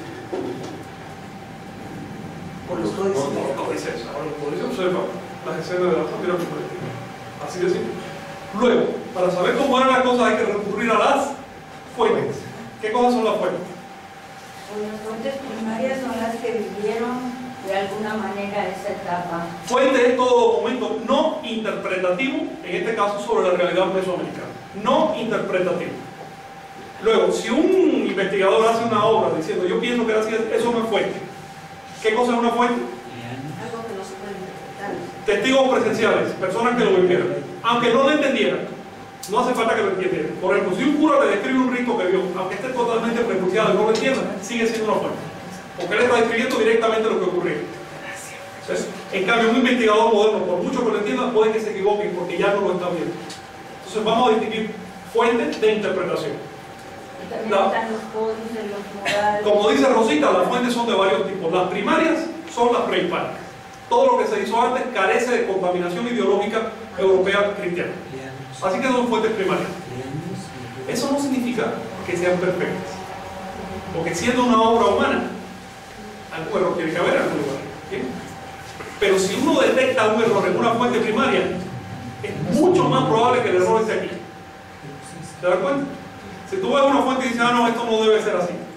Por los códices. Por los códices. Ahora los códices observan las escenas de la sátira política. Así de simple. Luego, para saber cómo eran las cosas hay que recurrir a las fuentes. ¿Qué cosas son las fuentes? Pues las fuentes primarias son las que vivieron de alguna manera esa etapa. Fuente es todo documento no interpretativo, en este caso sobre la realidad mesoamericana. No interpretativo. Luego, si un investigador hace una obra diciendo yo pienso que era así, eso no es fuente. ¿Qué cosa es una fuente? Algo que no se puede interpretar. Testigos presenciales, personas que lo vivieron, aunque no lo entendieran, no hace falta que lo entendieran. Por ejemplo, si un cura le describe un rito que vio, aunque esté totalmente prejuiciado y no lo entienda, sigue siendo una fuente, porque él está describiendo directamente lo que ocurrió. Entonces, en cambio, un investigador moderno, por mucho que lo entienda, puede que se equivoque porque ya no lo está viendo. Entonces vamos a distinguir fuentes de interpretación. Y también La, están los códices, los morales. como dice Rosita, las fuentes son de varios tipos. Las primarias son las prehispánicas. Todo lo que se hizo antes carece de contaminación ideológica europea cristiana. Así que son fuentes primarias. Eso no significa que sean perfectas. Porque siendo una obra humana, algún error tiene que haber en algún lugar. ¿Sí? Pero si uno detecta un error en una fuente primaria, es mucho más probable que el error esté aquí. ¿Se dan cuenta? Si tú ves una fuente y dices, ah, no, esto no debe ser así.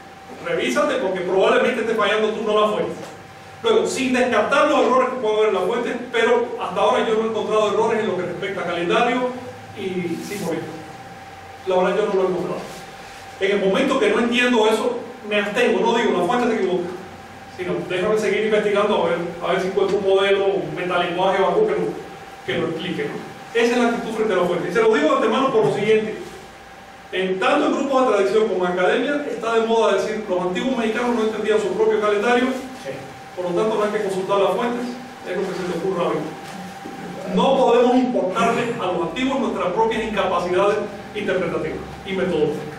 revísate porque probablemente esté fallando tú, no la fuente. Luego, sin descartar los errores que puede haber en la fuente, pero hasta ahora yo no he encontrado errores en lo que respecta a calendario y simbolismo. La verdad yo no lo he encontrado. En el momento que no entiendo eso, me abstengo, no digo, la fuente se equivoca, sino déjame seguir investigando a ver, a ver si encuentro un modelo, un metalenguaje o algo que lo, que lo explique, ¿no? Esa es la actitud frente a la fuente. Y se lo digo de antemano por lo siguiente. En tanto en grupos de tradición como en academia, está de moda decir los antiguos mexicanos no entendían su propio calendario, por lo tanto no hay que consultar las fuentes, es lo que se te ocurra hoy. No podemos importarle a los antiguos nuestras propias incapacidades interpretativas y metodológicas.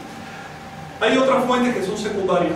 Hay otras fuentes que son secundarias.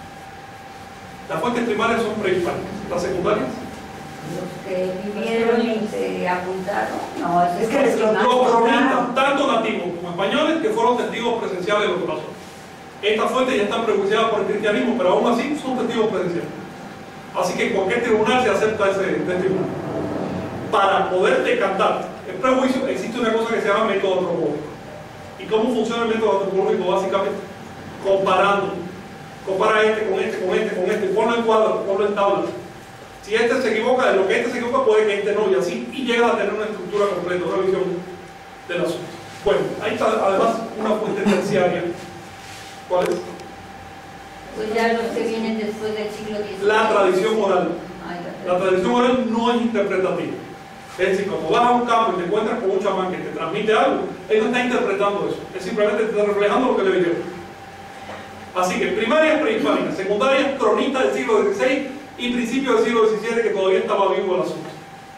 Las fuentes primarias son prehispánicas. ¿Las secundarias? Los que vivieron y se apuntaron. No, es, Es que les primario. Los cronistas, tanto nativos como españoles, que fueron testigos presenciales de lo que pasó. Estas fuentes ya están prejuiciadas por el cristianismo, pero aún así son testigos presenciales. Así que en cualquier tribunal se acepta ese testimonio. Para poder decantar el prejuicio, existe una cosa que se llama método antropológico. ¿Y cómo funciona el método antropológico? Básicamente, comparando. Compara este con este, con este, con este, ponlo en cuadro, ponlo en tabla. Si este se equivoca, de lo que este se equivoca, puede que este no, y así, y llega a tener una estructura completa, una visión del asunto. Bueno, ahí está además una fuente terciaria. ¿Cuál es? Pues ya los que vienen después del siglo dieciséis. La tradición oral. Ay, La tradición oral no es interpretativa. Es decir, cuando vas a un campo y te encuentras con un chamán que te transmite algo, él no está interpretando eso, él simplemente te está reflejando lo que le dijeron. Así que primarias prehispánicas, secundarias cronistas del siglo dieciséis y principios del siglo diecisiete, que todavía estaba vivo el asunto.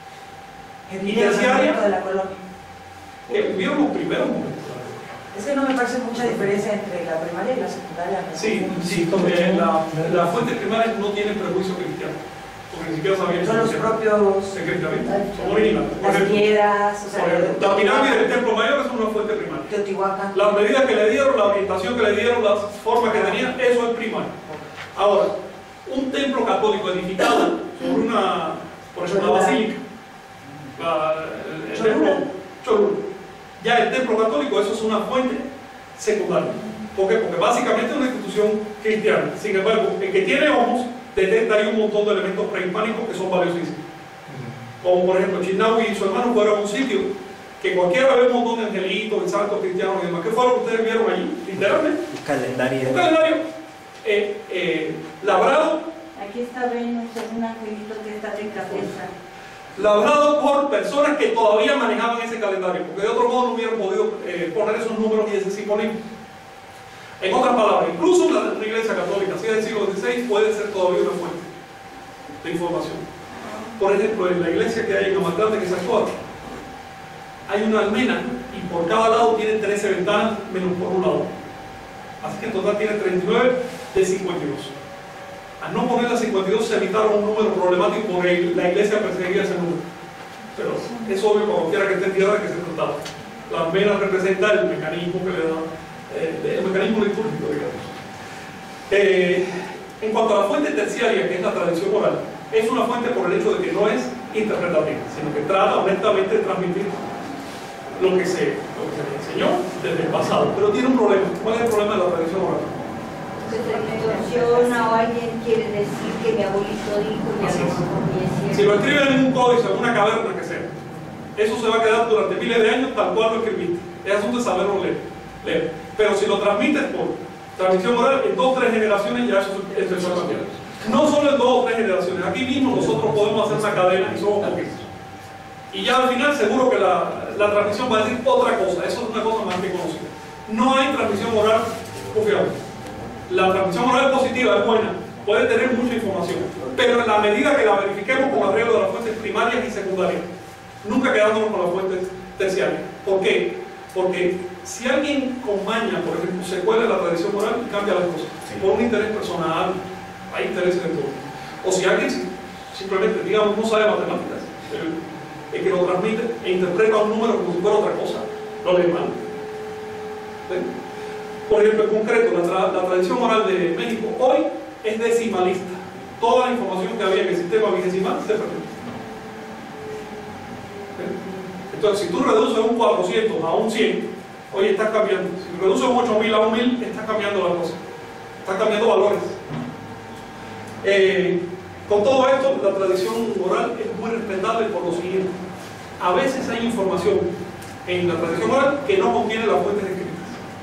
El Y día terciaria, de la colonia. que vivieron los primeros momentos. Es que no me parece mucha diferencia entre la primaria y la secundaria. ¿no? Sí, sí, porque la, la fuente primaria no tiene prejuicio cristiano, porque ni siquiera sabían Son los propios, el cristianismo, son originales. Por las ejemplo, piedras, o sea, por ejemplo, la pirámide del templo mayor es una fuente primaria. Teotihuacán. Las medidas que le dieron, la orientación que le dieron, las formas que tenía, eso es primario. Ahora, un templo católico edificado sobre una, por ejemplo, una basílica, la, el, el templo Cholula, ya el templo católico, eso es una fuente secundaria. ¿Por qué? Porque básicamente es una institución cristiana. Sin embargo, el que tiene ojos detecta ahí un montón de elementos prehispánicos que son valiosísimos. Como por ejemplo, Chinahui y su hermano fueron a un sitio que cualquiera ve un montón de angelitos y santos cristianos y demás. ¿Qué fue lo que ustedes vieron allí? Literalmente. Un calendario. Un calendario eh, eh, labrado. Aquí está Venus, es un angelito que está de cabeza. Labrado por personas que todavía manejaban ese calendario, porque de otro modo no hubieran podido eh, poner esos números y ese simbolismo. En otras palabras, incluso la, la Iglesia Católica, si es del siglo dieciséis, puede ser todavía una fuente de información. Por ejemplo, en la iglesia que hay en Amatante, que es actual, hay una almena y por cada lado tiene trece ventanas menos por un lado. Así que en total tiene treinta y nueve de cincuenta y dos. Al no poner la cincuenta y dos se evitaron un número problemático porque la iglesia perseguía ese número. Pero es obvio cuando quiera que esté en tierra que se trataba. La almena representa el mecanismo que le da, eh, el mecanismo litúrgico, digamos. Eh, en cuanto a la fuente terciaria, que es la tradición oral, es una fuente por el hecho de que no es interpretativa, sino que trata honestamente de transmitir lo que se, lo que se le enseñó desde el pasado. Pero tiene un problema. ¿Cuál es el problema de la tradición oral? Que se distorsiona o alguien quiere decir que mi abuelito dijo y a Así lo es. mejor ni es cierto. Si lo escriben en un códice, en una caverna que sea, eso se va a quedar durante miles de años tal cual lo escribiste. Es asunto de saberlo leer. leer. Pero si lo transmites por transmisión oral, en dos o tres generaciones ya eso es excepcional. No solo en dos o tres generaciones, aquí mismo nosotros podemos hacer una cadena y somos poquitos. Y ya al final seguro que la, la transmisión va a decir otra cosa, eso es una cosa más que conocida. No hay transmisión oral confiable. La transmisión oral positiva es buena, puede tener mucha información, pero en la medida que la verifiquemos con arreglo de las fuentes primarias y secundarias, nunca quedándonos con las fuentes terciarias. ¿Por qué? Porque si alguien con maña, por ejemplo, se cuela en la tradición oral y cambia las cosas, por un interés personal, hay intereses de todo. O si alguien simplemente, digamos, no sabe matemáticas, el, el que lo transmite e interpreta un número como si fuera otra cosa, lo lee mal. ¿Sí? Por ejemplo, en concreto, la, tra la tradición oral de México hoy es decimalista. Toda la información que había en el sistema vigesimal se perdió. ¿Sí? Entonces, si tú reduces un cuatrocientos a un cien, hoy estás cambiando. Si reduces un ocho mil a un mil, estás cambiando la cosa. Está cambiando valores. Eh, con todo esto, la tradición oral es muy respetable por lo siguiente. A veces hay información en la tradición oral que no contiene las fuentes escritas.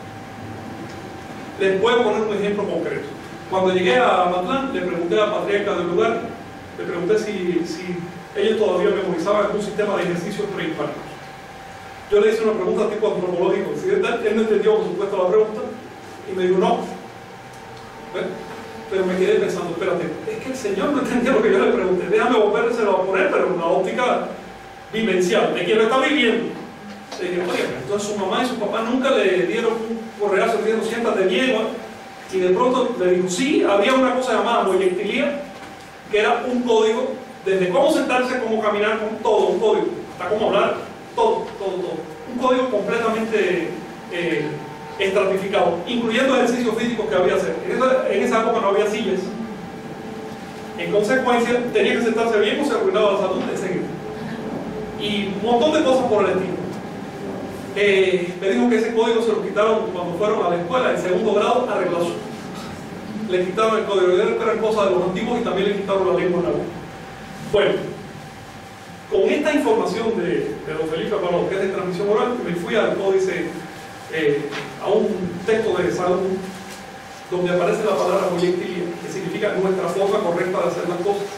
Les puedo poner un ejemplo concreto. Cuando llegué a Matlán, le pregunté a la patriarca del lugar, le pregunté si, si ellos todavía memorizaban algún sistema de ejercicios prehispánicos. Yo le hice una pregunta tipo antropológico, él no entendió por supuesto la pregunta y me dijo no. ¿Ves? Pero me quedé pensando, espérate, es que el Señor no entendía lo que yo le pregunté, déjame volvérselo a poner, pero en una óptica vivencial, de quien lo está viviendo. Le dije, oye, entonces su mamá y su papá nunca le dieron un correazo, le dijeron siéntate bien, ¿no? Y de pronto le dijo, sí, había una cosa llamada moyectilía, que era un código, desde cómo sentarse, cómo caminar, con todo, un código, hasta cómo hablar, todo, todo, todo. Un código completamente eh, estratificado, incluyendo ejercicios físicos que había que hacer. En esa, en esa época no había sillas. En consecuencia, tenía que sentarse bien o se arruinaba la salud enseguida. Y un montón de cosas por el estilo. Eh, me dijo que ese código se lo quitaron cuando fueron a la escuela, en segundo grado, arreglazo. Le quitaron el código, eran cosas de los antiguos y también le quitaron la lengua en la boca. Bueno, con esta información de, de don Felipe Paloma, que es de transmisión oral, me fui al códice, eh, a un texto de Salmo, donde aparece la palabra moyectilía, que significa nuestra forma correcta de hacer las cosas.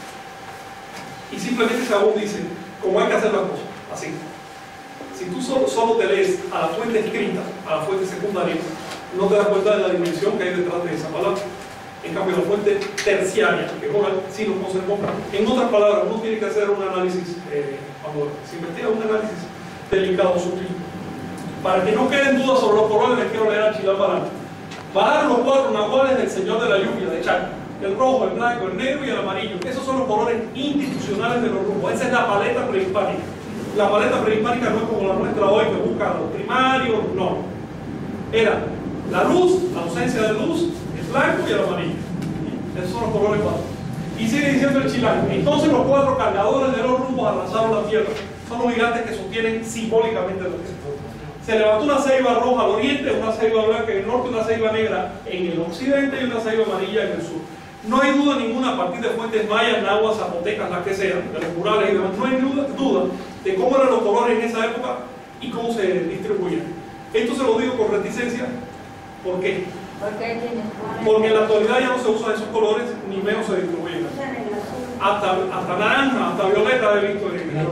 Y simplemente Salmo dice cómo hay que hacer las cosas, así. Si tú solo, solo te lees a la fuente escrita, a la fuente secundaria, no te das cuenta de la dimensión que hay detrás de esa palabra. En cambio, la fuente terciaria, que es oral, sí lo conservó. En otras palabras, uno tiene que hacer un análisis, eh, cuando se investiga un análisis delicado, sutil. Para que no queden dudas sobre los colores, les quiero leer a Chilán Barán. Bajaron los cuatro nahuales del Señor de la Lluvia, de Chaco. El rojo, el blanco, el negro y el amarillo. Esos son los colores institucionales de los grupos. Esa es la paleta prehispánica. La paleta prehispánica no es como la nuestra hoy, que busca los primarios, no. Era la luz, la ausencia de luz, el blanco y el amarillo. Esos son los colores básicos. Y sigue diciendo el Chilán, entonces los cuatro cargadores de los rumbos arrasaron la tierra. Son los gigantes que sostienen simbólicamente la tierra. Se levantó una ceiba roja al oriente, una ceiba blanca en el norte, una ceiba negra en el occidente y una ceiba amarilla en el sur. No hay duda ninguna, a partir de fuentes mayas, nahuas, zapotecas, las que sean, de los murales y demás, no hay duda, duda de cómo eran los colores en esa época y cómo se distribuían. Esto se lo digo con reticencia, ¿por qué? Porque en la actualidad ya no se usan esos colores, ni menos se distribuyen. Hasta, hasta naranja, hasta violeta he visto.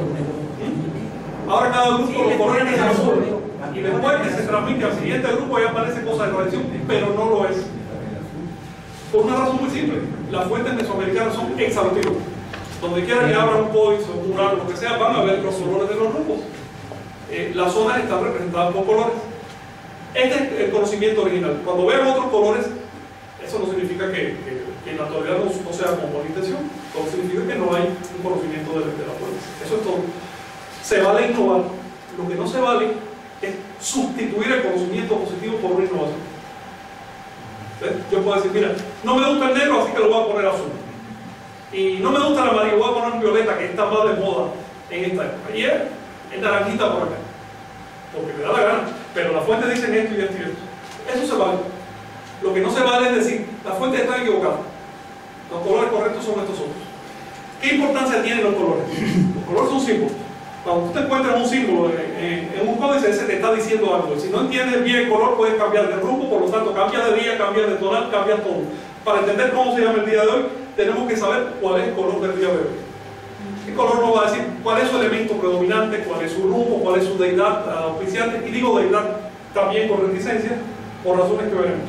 ¿Mm? Ahora cada grupo los colores es azul. Y después que se transmite al siguiente grupo ya aparece cosa de tradición, pero no lo es. Por una razón muy simple, las fuentes mesoamericanas son exhaustivas. Donde quiera que abra un códice, un mural, lo que sea, van a ver los colores de los grupos. Eh, las zonas están representadas por colores. Este es el conocimiento original. Cuando vean otros colores, eso no significa que, que, que en la actualidad no, no sea con buena intención. Todo significa que no hay un conocimiento de, de las fuentes. Eso es todo. Se vale innovar. Lo que no se vale es sustituir el conocimiento positivo por una innovación. ¿Ves? Yo puedo decir, mira, no me gusta el negro, así que lo voy a poner azul. Y no me gusta el amarillo, voy a poner violeta, que está más de moda en esta época. Y es, es naranjita por acá. Porque me da la gana. Pero las fuentes dicen esto y esto y esto. Eso se vale. Lo que no se vale es decir, las fuentes están equivocadas. Los colores correctos son estos otros. ¿Qué importancia tienen los colores? Los colores son símbolos. Cuando tú te encuentras un símbolo en, en un códice, ese te está diciendo algo. Si no entiendes bien el color, puedes cambiar de rumbo, por lo tanto, cambia de día, cambia de tonal, cambia todo. Para entender cómo se llama el día de hoy, tenemos que saber cuál es el color del día de hoy. El color nos va a decir cuál es su elemento predominante, cuál es su rumbo, cuál es su deidad auspiciante. Y digo deidad también con reticencia, por razones que veremos.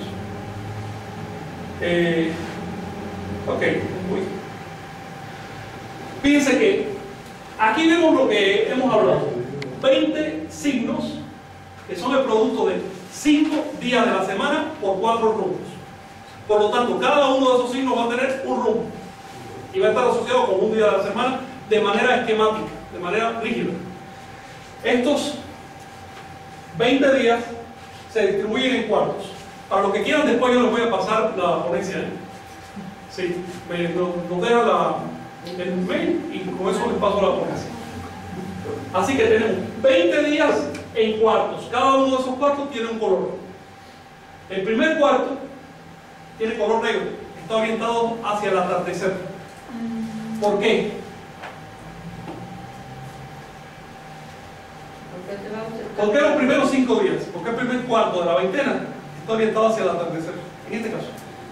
Eh, ok, muy. Fíjense que aquí vemos lo que hemos hablado. veinte signos que son el producto de cinco días de la semana por cuatro rumbos. Por lo tanto, cada uno de esos signos va a tener un rumbo y va a estar asociado con un día de la semana de manera esquemática, de manera rígida. Estos veinte días se distribuyen en cuartos. Para los que quieran, después yo les voy a pasar la ponencia. ¿eh? Sí, me, nos, nos deja la, el mail y con eso les paso la ponencia. Así que tenemos veinte días en cuartos. Cada uno de esos cuartos tiene un color. El primer cuarto tiene color negro, está orientado hacia el atardecer. ¿Por qué? ¿Por qué los primeros cinco días? ¿Por qué el primer cuarto de la veintena está orientado hacia el atardecer? En este caso.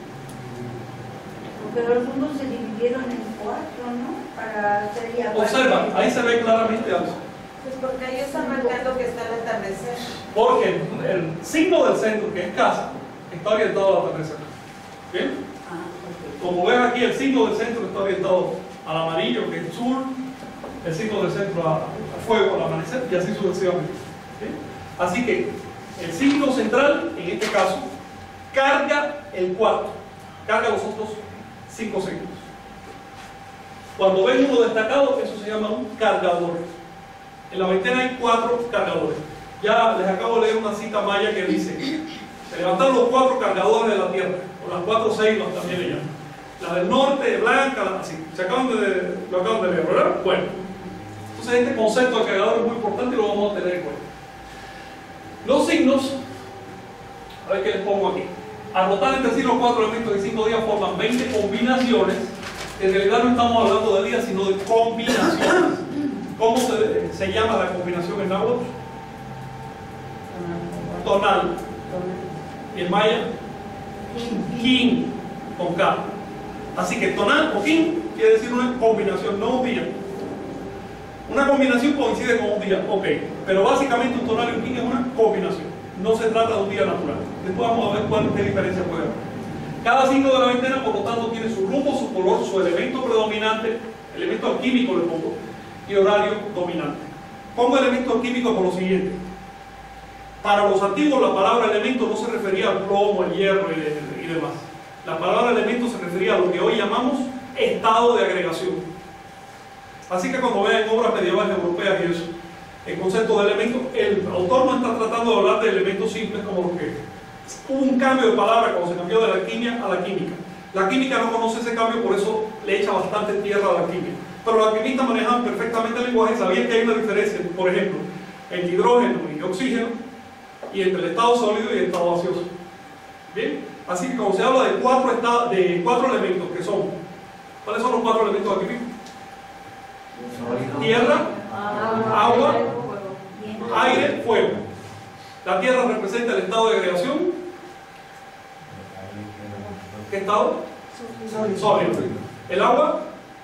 Porque los rumbos se dividieron en cuatro, ¿no? Para hacer ya. Observa, ahí se ve claramente algo. Pues porque ahí está marcando que está el atardecer. Porque el signo del centro, que es casa, está orientado al atardecer. ¿Bien? Como ven aquí, el signo del centro está orientado al amarillo, que es el sur, el signo del centro al fuego, al amanecer, y así sucesivamente. ¿Bien? Así que el signo central, en este caso, carga el cuarto, carga los otros cinco signos. Cuando ven uno destacado, eso se llama un cargador. En la veintena hay cuatro cargadores. Ya les acabo de leer una cita maya que dice: se levantaron los cuatro cargadores de la tierra, o las cuatro seimas también le llaman. La del norte, blanca, así. Se acaban de, lo acaban de leer, ¿verdad? Bueno. Entonces este concepto de cargador es muy importante y lo vamos a tener en cuenta. Los signos, a ver qué les pongo aquí. Al rotar entre sí los cuatro elementos en cinco días forman veinte combinaciones. En realidad no estamos hablando de días, sino de combinaciones. ¿Cómo se, se llama la combinación en náhuatl? Tonal. Y en maya, kin, con K. Así que tonal o kin quiere decir una combinación, no un día. Una combinación coincide con un día, ok. Pero básicamente un tonal y un kin es una combinación. No se trata de un día natural. Después vamos a ver cuál qué diferencia puede haber. Cada signo de la veintena, por lo tanto, tiene su rumbo, su color, su elemento predominante, elemento alquímico le pongo, y horario dominante. Pongo elemento alquímico por lo siguiente. Para los antiguos la palabra elemento no se refería al plomo, al hierro y, y demás. La palabra elemento se refería a lo que hoy llamamos estado de agregación. Así que cuando vean obras medievales europeas y eso, el concepto de elemento, el autor no está tratando de hablar de elementos simples como los que hubo un cambio de palabra cuando se cambió de la alquimia a la química. La química no conoce ese cambio, por eso le echa bastante tierra a la alquimia. Pero los alquimistas manejaban perfectamente el lenguaje y sabían que hay una diferencia, por ejemplo, entre hidrógeno y oxígeno, y entre el estado sólido y el estado gaseoso. ¿Bien? Así que cuando se habla de cuatro, estados, de cuatro elementos, que son, ¿cuáles son los cuatro elementos alquímicos? Tierra, agua, aire, fuego. La tierra representa el estado de agregación. ¿Qué estado? Sólido. El agua,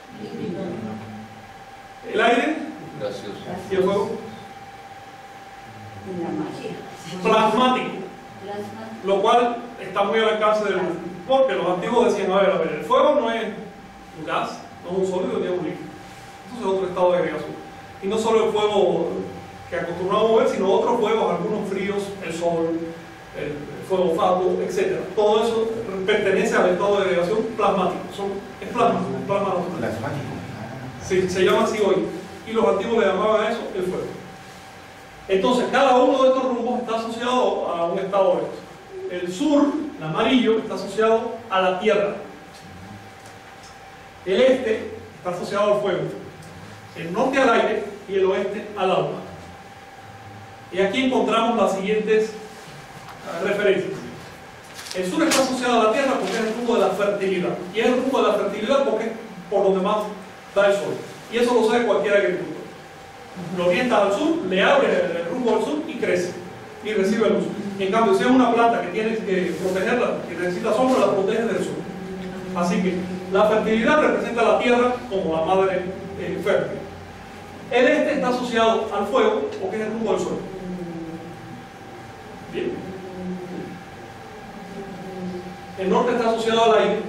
el aire y el fuego. Plasmático. Lo cual está muy al alcance del mundo. Porque los antiguos decían, a ver, a ver, el fuego no es un gas, no es un sólido ni es un líquido. Entonces es otro estado de agregación. Y no solo el fuego que acostumbramos a ver, sino otros fuegos, algunos fríos, el sol, el fuego fato, etcétera. Todo eso pertenece al estado de agregación plasmático. Son, es plasma, es plasma natural. Plasmático. Sí, se llama así hoy. Y los antiguos le llamaban a eso el fuego. Entonces, cada uno de estos rumbos está asociado a un estado de estos. El sur, el amarillo, está asociado a la tierra. El este está asociado al fuego. El norte al aire y el oeste al agua. Y aquí encontramos las siguientes uh, referencias. El sur está asociado a la tierra porque es el rumbo de la fertilidad. Y es el rumbo de la fertilidad porque es por donde más da el sol. Y eso lo sabe cualquier agricultor. Lo orienta al sur, le abre el rumbo al sur y crece. Y recibe luz. Y en cambio, si es una planta que tiene que protegerla, que necesita sombra, la protege del sur. Así que la fertilidad representa a la tierra como la madre eh, fértil. El este está asociado al fuego porque es el rumbo del sol. Bien. El norte está asociado al aire.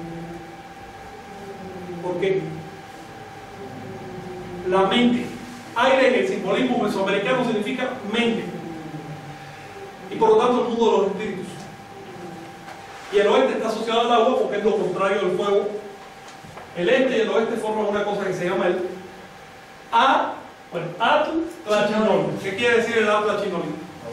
¿Por qué? La mente. Aire en el simbolismo mesoamericano significa mente. Y por lo tanto el mundo de los espíritus. Y el oeste está asociado al agua porque es lo contrario del fuego. El este y el oeste forman una cosa que se llama el A, bueno, Atlachinoli. ¿Qué quiere decir el Atlachinoli?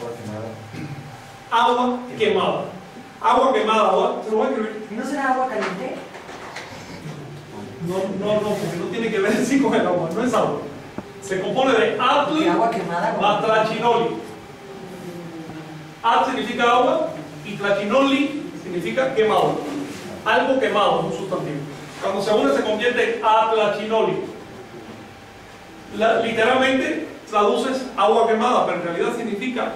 Agua quemada. Agua quemada, agua, se lo voy a escribir. ¿No será agua caliente? No, no, no, porque no tiene que ver en sí con el agua, no es agua. Se compone de Atl ¿Y agua quemada? más Tlachinoli. At significa agua y Tlachinoli significa quemado. algo quemado es un sustantivo. Cuando se une se convierte en atlachinoli. La, literalmente traduces agua quemada, pero en realidad significa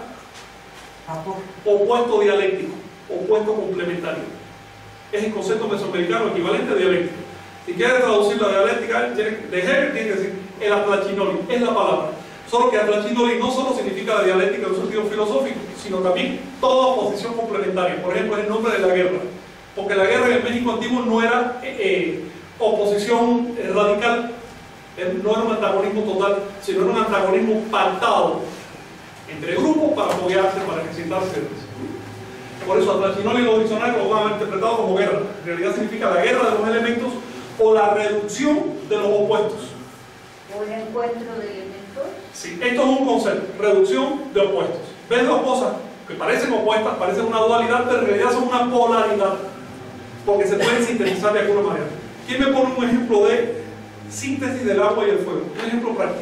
opuesto dialéctico, opuesto complementario. Es el concepto mesoamericano equivalente a dialéctico. Si quieres traducir la dialéctica de Hegel, tiene que decir el atlachinoli, es la palabra. Solo que atlachinoli no solo significa la dialéctica en un sentido filosófico, sino también toda oposición complementaria. Por ejemplo, es el nombre de la guerra. Porque la guerra en el México antiguo no era eh, eh, oposición eh, radical, eh, no era un antagonismo total, sino era un antagonismo pactado entre grupos para apoyarse, para ejercitarse. Por eso atlachinoli en los diccionarios lo van a haber interpretado como guerra. En realidad significa la guerra de los elementos o la reducción de los opuestos. ¿O el encuentro de elementos? Sí, esto es un concepto, reducción de opuestos. ¿Ves dos cosas que parecen opuestas, parecen una dualidad, pero en realidad son una polaridad? Porque se pueden sintetizar de alguna manera. ¿Quién me pone un ejemplo de síntesis del agua y el fuego? Un ejemplo práctico.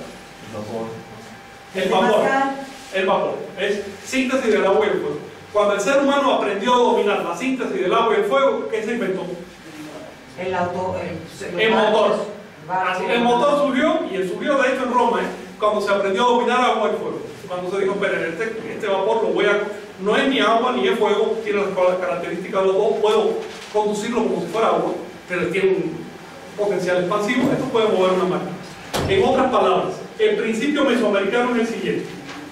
El vapor. El vapor. El vapor. Es síntesis del agua y el fuego. Cuando el ser humano aprendió a dominar la síntesis del agua y el fuego, ¿qué se inventó? El auto, el, el motor. Así, el motor surgió, y el surgió de hecho en Roma, ¿eh? Cuando se aprendió a dominar agua y fuego. Cuando se dijo, esperen, este, este vapor lo voy a... No es ni agua ni es fuego, tiene las características de los dos, puedo conducirlo como si fuera agua, pero tiene un potencial expansivo, esto puede mover una máquina. En otras palabras, el principio mesoamericano es el siguiente.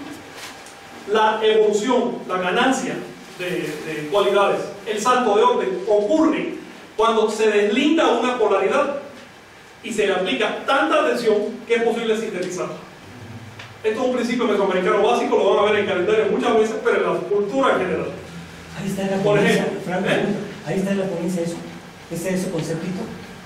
La evolución, la ganancia de, de cualidades, el salto de orden ocurre cuando se deslinda una polaridad y se le aplica tanta atención que es posible sintetizarla. Esto es un principio mesoamericano básico, lo van a ver en calendario muchas veces, pero en la cultura en general. Ahí está en la Por ponencia, ejemplo, Franco, ¿eh? ahí está en la ponencia eso. ¿Ese es ese conceptito?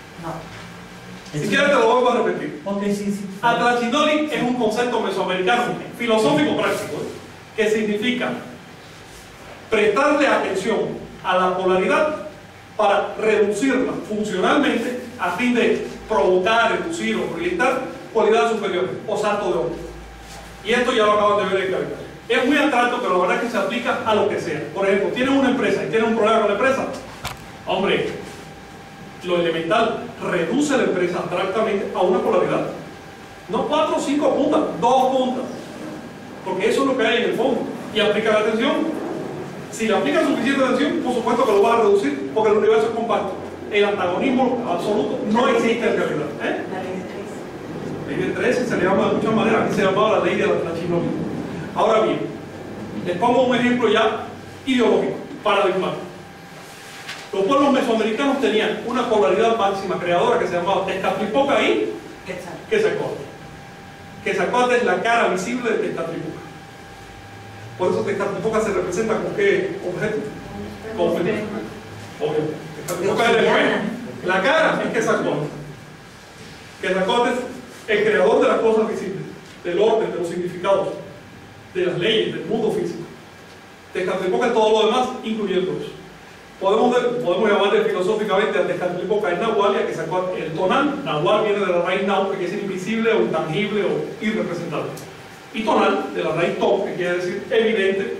No. Si quieres te lo voy a repetir. Ok, sí, sí. Atlachinoli es un concepto mesoamericano, filosófico práctico, ¿eh? Que significa prestarle atención a la polaridad para reducirla funcionalmente a fin de provocar, reducir o proyectar cualidades superiores o salto de orden. Y esto ya lo acaban de ver en el calendario. Es muy abstracto, pero la verdad es que se aplica a lo que sea. Por ejemplo, tienes una empresa y tienes un problema con la empresa. Hombre, lo elemental, reduce la empresa abstractamente a una polaridad. No cuatro o cinco puntas, dos puntas. Porque eso es lo que hay en el fondo. Y aplica la atención. Si le aplicas suficiente atención, por supuesto que lo vas a reducir, porque el universo es compacto. El antagonismo absoluto no existe en realidad. ¿Eh? La ley de tres. Ley de tres se le llama de muchas maneras. Aquí se llamaba la ley de la atlachinoli. Ahora bien, les pongo un ejemplo ya ideológico, paradigmático. Los pueblos mesoamericanos tenían una polaridad máxima creadora que se llamaba Tezcatlipoca y Quetzalcóatl. Quetzalcóatl es la cara visible de Tezcatlipoca. Por eso Tezcatlipoca se representa con qué objeto? Con objeto. Obvio. Tezcatlipoca es el espejo. La cara es Quetzalcóatl. Quetzalcóatl es el creador de las cosas visibles, del orden, de los significados, de las leyes, del mundo físico. Tezcatlipoca es todo lo demás, incluyendo eso. Podemos, podemos llamarle filosóficamente a Tezcatlipoca el Nahual y a Quetzalcóatl el tonal. Nahual viene de la raíz Nau, que quiere decir invisible o intangible o irrepresentable. Y tonal, de la raíz To, que quiere decir evidente,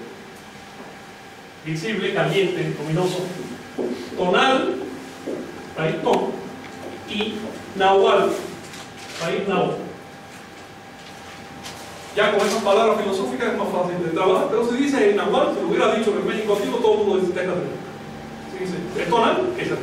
visible, caliente, luminoso. Tonal, raíz To, y Nahual, raíz Nau. Ya con esas palabras filosóficas es más fácil de trabajar, pero si dice el Nahual, si lo hubiera dicho en México antiguo, todo el mundo dice Tezcatlipoca. Si dice es tonal, ¿qué es esto?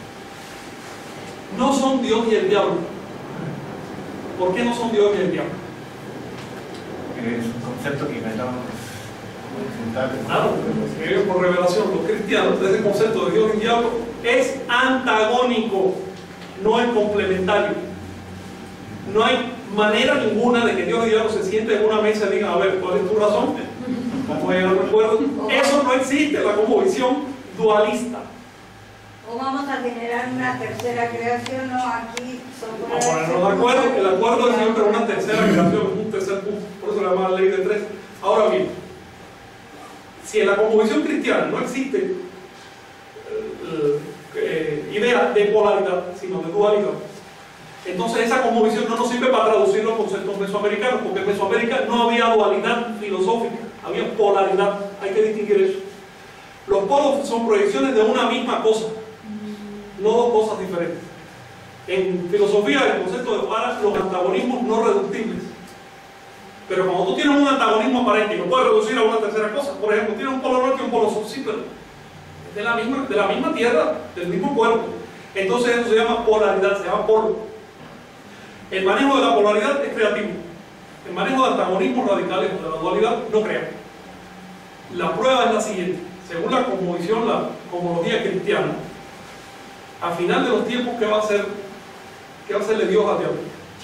No son Dios y el diablo. ¿Por qué no son Dios y el diablo? Es un concepto que inventamos occidentales. Claro, ellos por revelación, los cristianos, ese concepto de Dios y diablo es antagónico, no es complementario. No hay manera ninguna de que Dios y diablo se sienten en una mesa y digan, a ver, ¿cuál es tu razón? Vamos a llegar a un acuerdo. Eso no existe, la cosmovisión dualista. O vamos a generar una tercera creación, no, aquí son Vamos a ponernos de acuerdo, el acuerdo es siempre una tercera creación, un tercer punto, por eso le llaman la ley de tres. Ahora bien, si en la cosmovisión cristiana no existe eh, eh, idea de polaridad, sino de dualidad, entonces esa cosmovisión no nos sirve para traducir los conceptos mesoamericanos, porque en Mesoamérica no había dualidad filosófica, había polaridad, hay que distinguir eso. Los polos son proyecciones de una misma cosa. no dos cosas diferentes. En filosofía, el concepto de para los antagonismos no reductibles. Pero cuando tú tienes un antagonismo aparente y lo puedes reducir a una tercera cosa, por ejemplo, tienes un polo norte y un polo sur, sí, pero de la misma, de la misma tierra, del mismo cuerpo. Entonces eso se llama polaridad, se llama polo. El manejo de la polaridad es creativo. El manejo de antagonismos radicales o de la dualidad no crea. La prueba es la siguiente. Según la cosmovisión, la cosmología cristiana, a final de los tiempos, ¿qué va a hacer? ¿Qué va a hacerle Dios al diablo?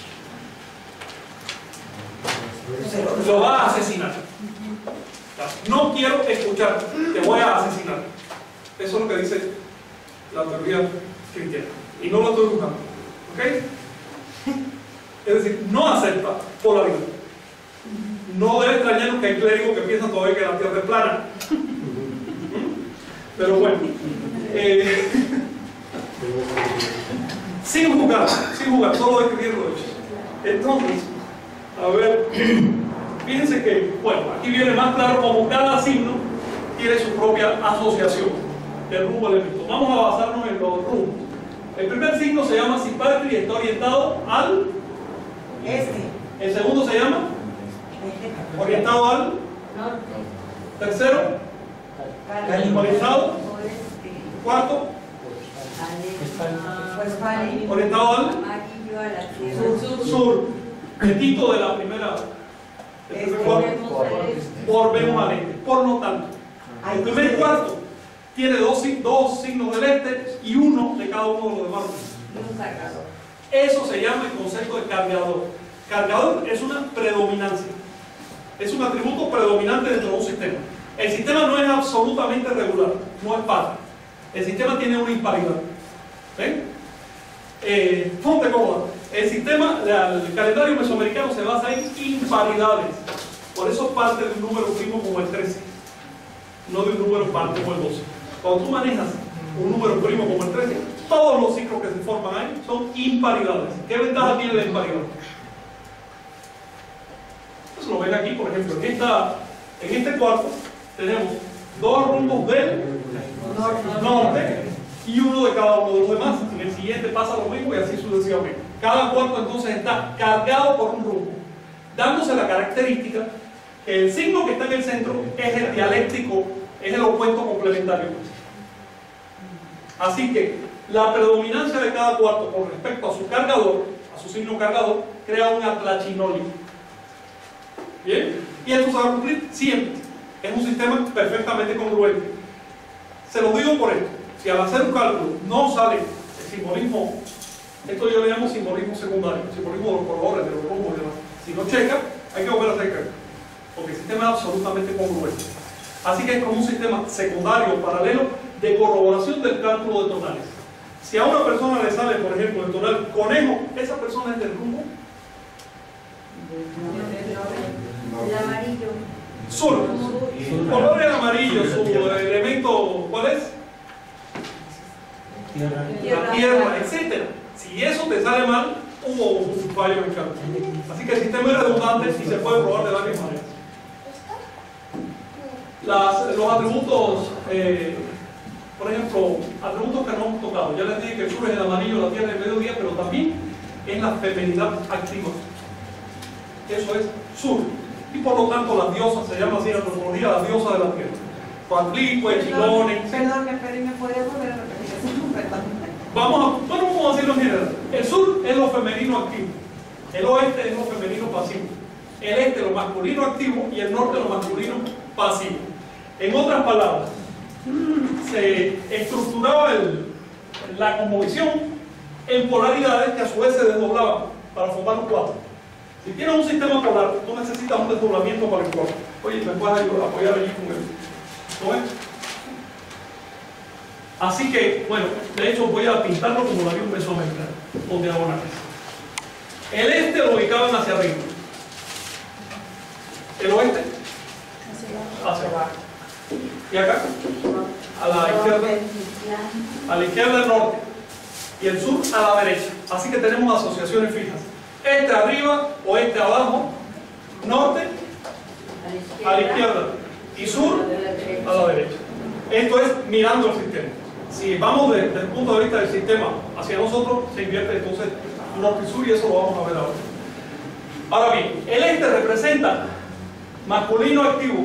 Lo va a asesinar. No quiero escuchar, te voy a asesinar. Eso es lo que dice la teoría cristiana. Y no lo estoy buscando. ¿Ok? Es decir, no acepta polaridad. No debe extrañarnos que hay clérigos que piensan todavía que la Tierra es plana. Pero bueno. Eh, sin jugar, sin jugar, solo escribiendo hechos. Entonces, a ver, fíjense que, bueno, aquí viene más claro como cada signo tiene su propia asociación del rumbo elemento. Vamos a basarnos en los rumbos. El primer signo se llama Simpatri y está orientado al Este. El segundo se llama orientado al Norte. tercero, orientado, cuarto, Pues vale. orientado al Amarillo a la tierra. sur. El quinto de la primera, el primer cuarto, por vemos al este. Por lo tanto, el primer cuarto tiene dos, dos signos del este y uno de cada uno de los demás. Y un cargador. Eso se llama el concepto de cargador. Cargador es una predominancia. Es un atributo predominante dentro de un sistema. El sistema no es absolutamente regular, no es par. El sistema tiene una imparidad. ¿Ven? Eh, ponte cómoda. El sistema, el calendario mesoamericano se basa en imparidades. Por eso parte de un número primo como el trece, no de un número par como el doce. Cuando tú manejas un número primo como el trece, todos los ciclos que se forman ahí son imparidades. ¿Qué ventaja tiene la imparidad? Eso lo ven aquí, por ejemplo, en, esta, en este cuarto tenemos dos rumbos del norte y uno de cada uno de los demás. En el siguiente pasa lo mismo y así sucesivamente. Cada cuarto entonces está cargado por un rumbo, dándose la característica que el signo que está en el centro es el dialéctico, es el opuesto complementario. Así que la predominancia de cada cuarto con respecto a su cargador, a su signo cargador, crea un atlachinoli. ¿Bien? Y esto se va a cumplir siempre. Es un sistema perfectamente congruente. Se lo digo por esto. Si al hacer un cálculo no sale el simbolismo, esto yo le llamo simbolismo secundario, el simbolismo de los colores, de los rumbos y demás. Si no checa, hay que volver a hacer cálculo, porque el sistema es absolutamente congruente. Así que es como un sistema secundario, paralelo, de corroboración del cálculo de tonales. Si a una persona le sale, por ejemplo, el tonal conejo, esa persona es del rumbo El amarillo. sur. Su color es amarillo, su elemento, ¿cuál es? Tierra. La tierra, etcétera. Si eso te sale mal, hubo un fallo en el cálculo. Así que el sistema es redundante y se puede probar de varias maneras. Las, los atributos, eh, por ejemplo, atributos que no hemos tocado. Ya les dije que el sur es el amarillo, la tierra es el mediodía, pero también es la femenidad activa. Eso es sur. Y por lo tanto las diosas, se llama así en la antropología, las diosas de la tierra. Coatlicue, Chilones. Perdón, pero ¿me podría volver a repetir eso? Perdón. Vamos a, bueno, vamos a decirlo en general. El sur es lo femenino activo. El oeste es lo femenino pasivo. El este lo masculino activo y el norte lo masculino pasivo. En otras palabras, se estructuraba el, la cosmovisión en polaridades que a su vez se desdoblaban para formar un cuadro. Si tienes un sistema polar, tú necesitas un desdoblamiento para el cuadro. Oye, ¿me puedes apoyar allí con él? ¿No ves? Así que, bueno, de hecho voy a pintarlo como lo haría un mesoamericano, con diagonales. El este lo ubicaban hacia arriba. El oeste hacia abajo. Y acá, a la izquierda, a la izquierda el norte y el sur a la derecha. Así que tenemos asociaciones fijas. Este arriba, oeste abajo, norte a la izquierda y sur a la derecha. Esto es mirando el sistema. si vamos de- desde el punto de vista del sistema hacia nosotros, se invierte entonces norte y sur, y eso lo vamos a ver ahora. Ahora bien, el este representa masculino activo,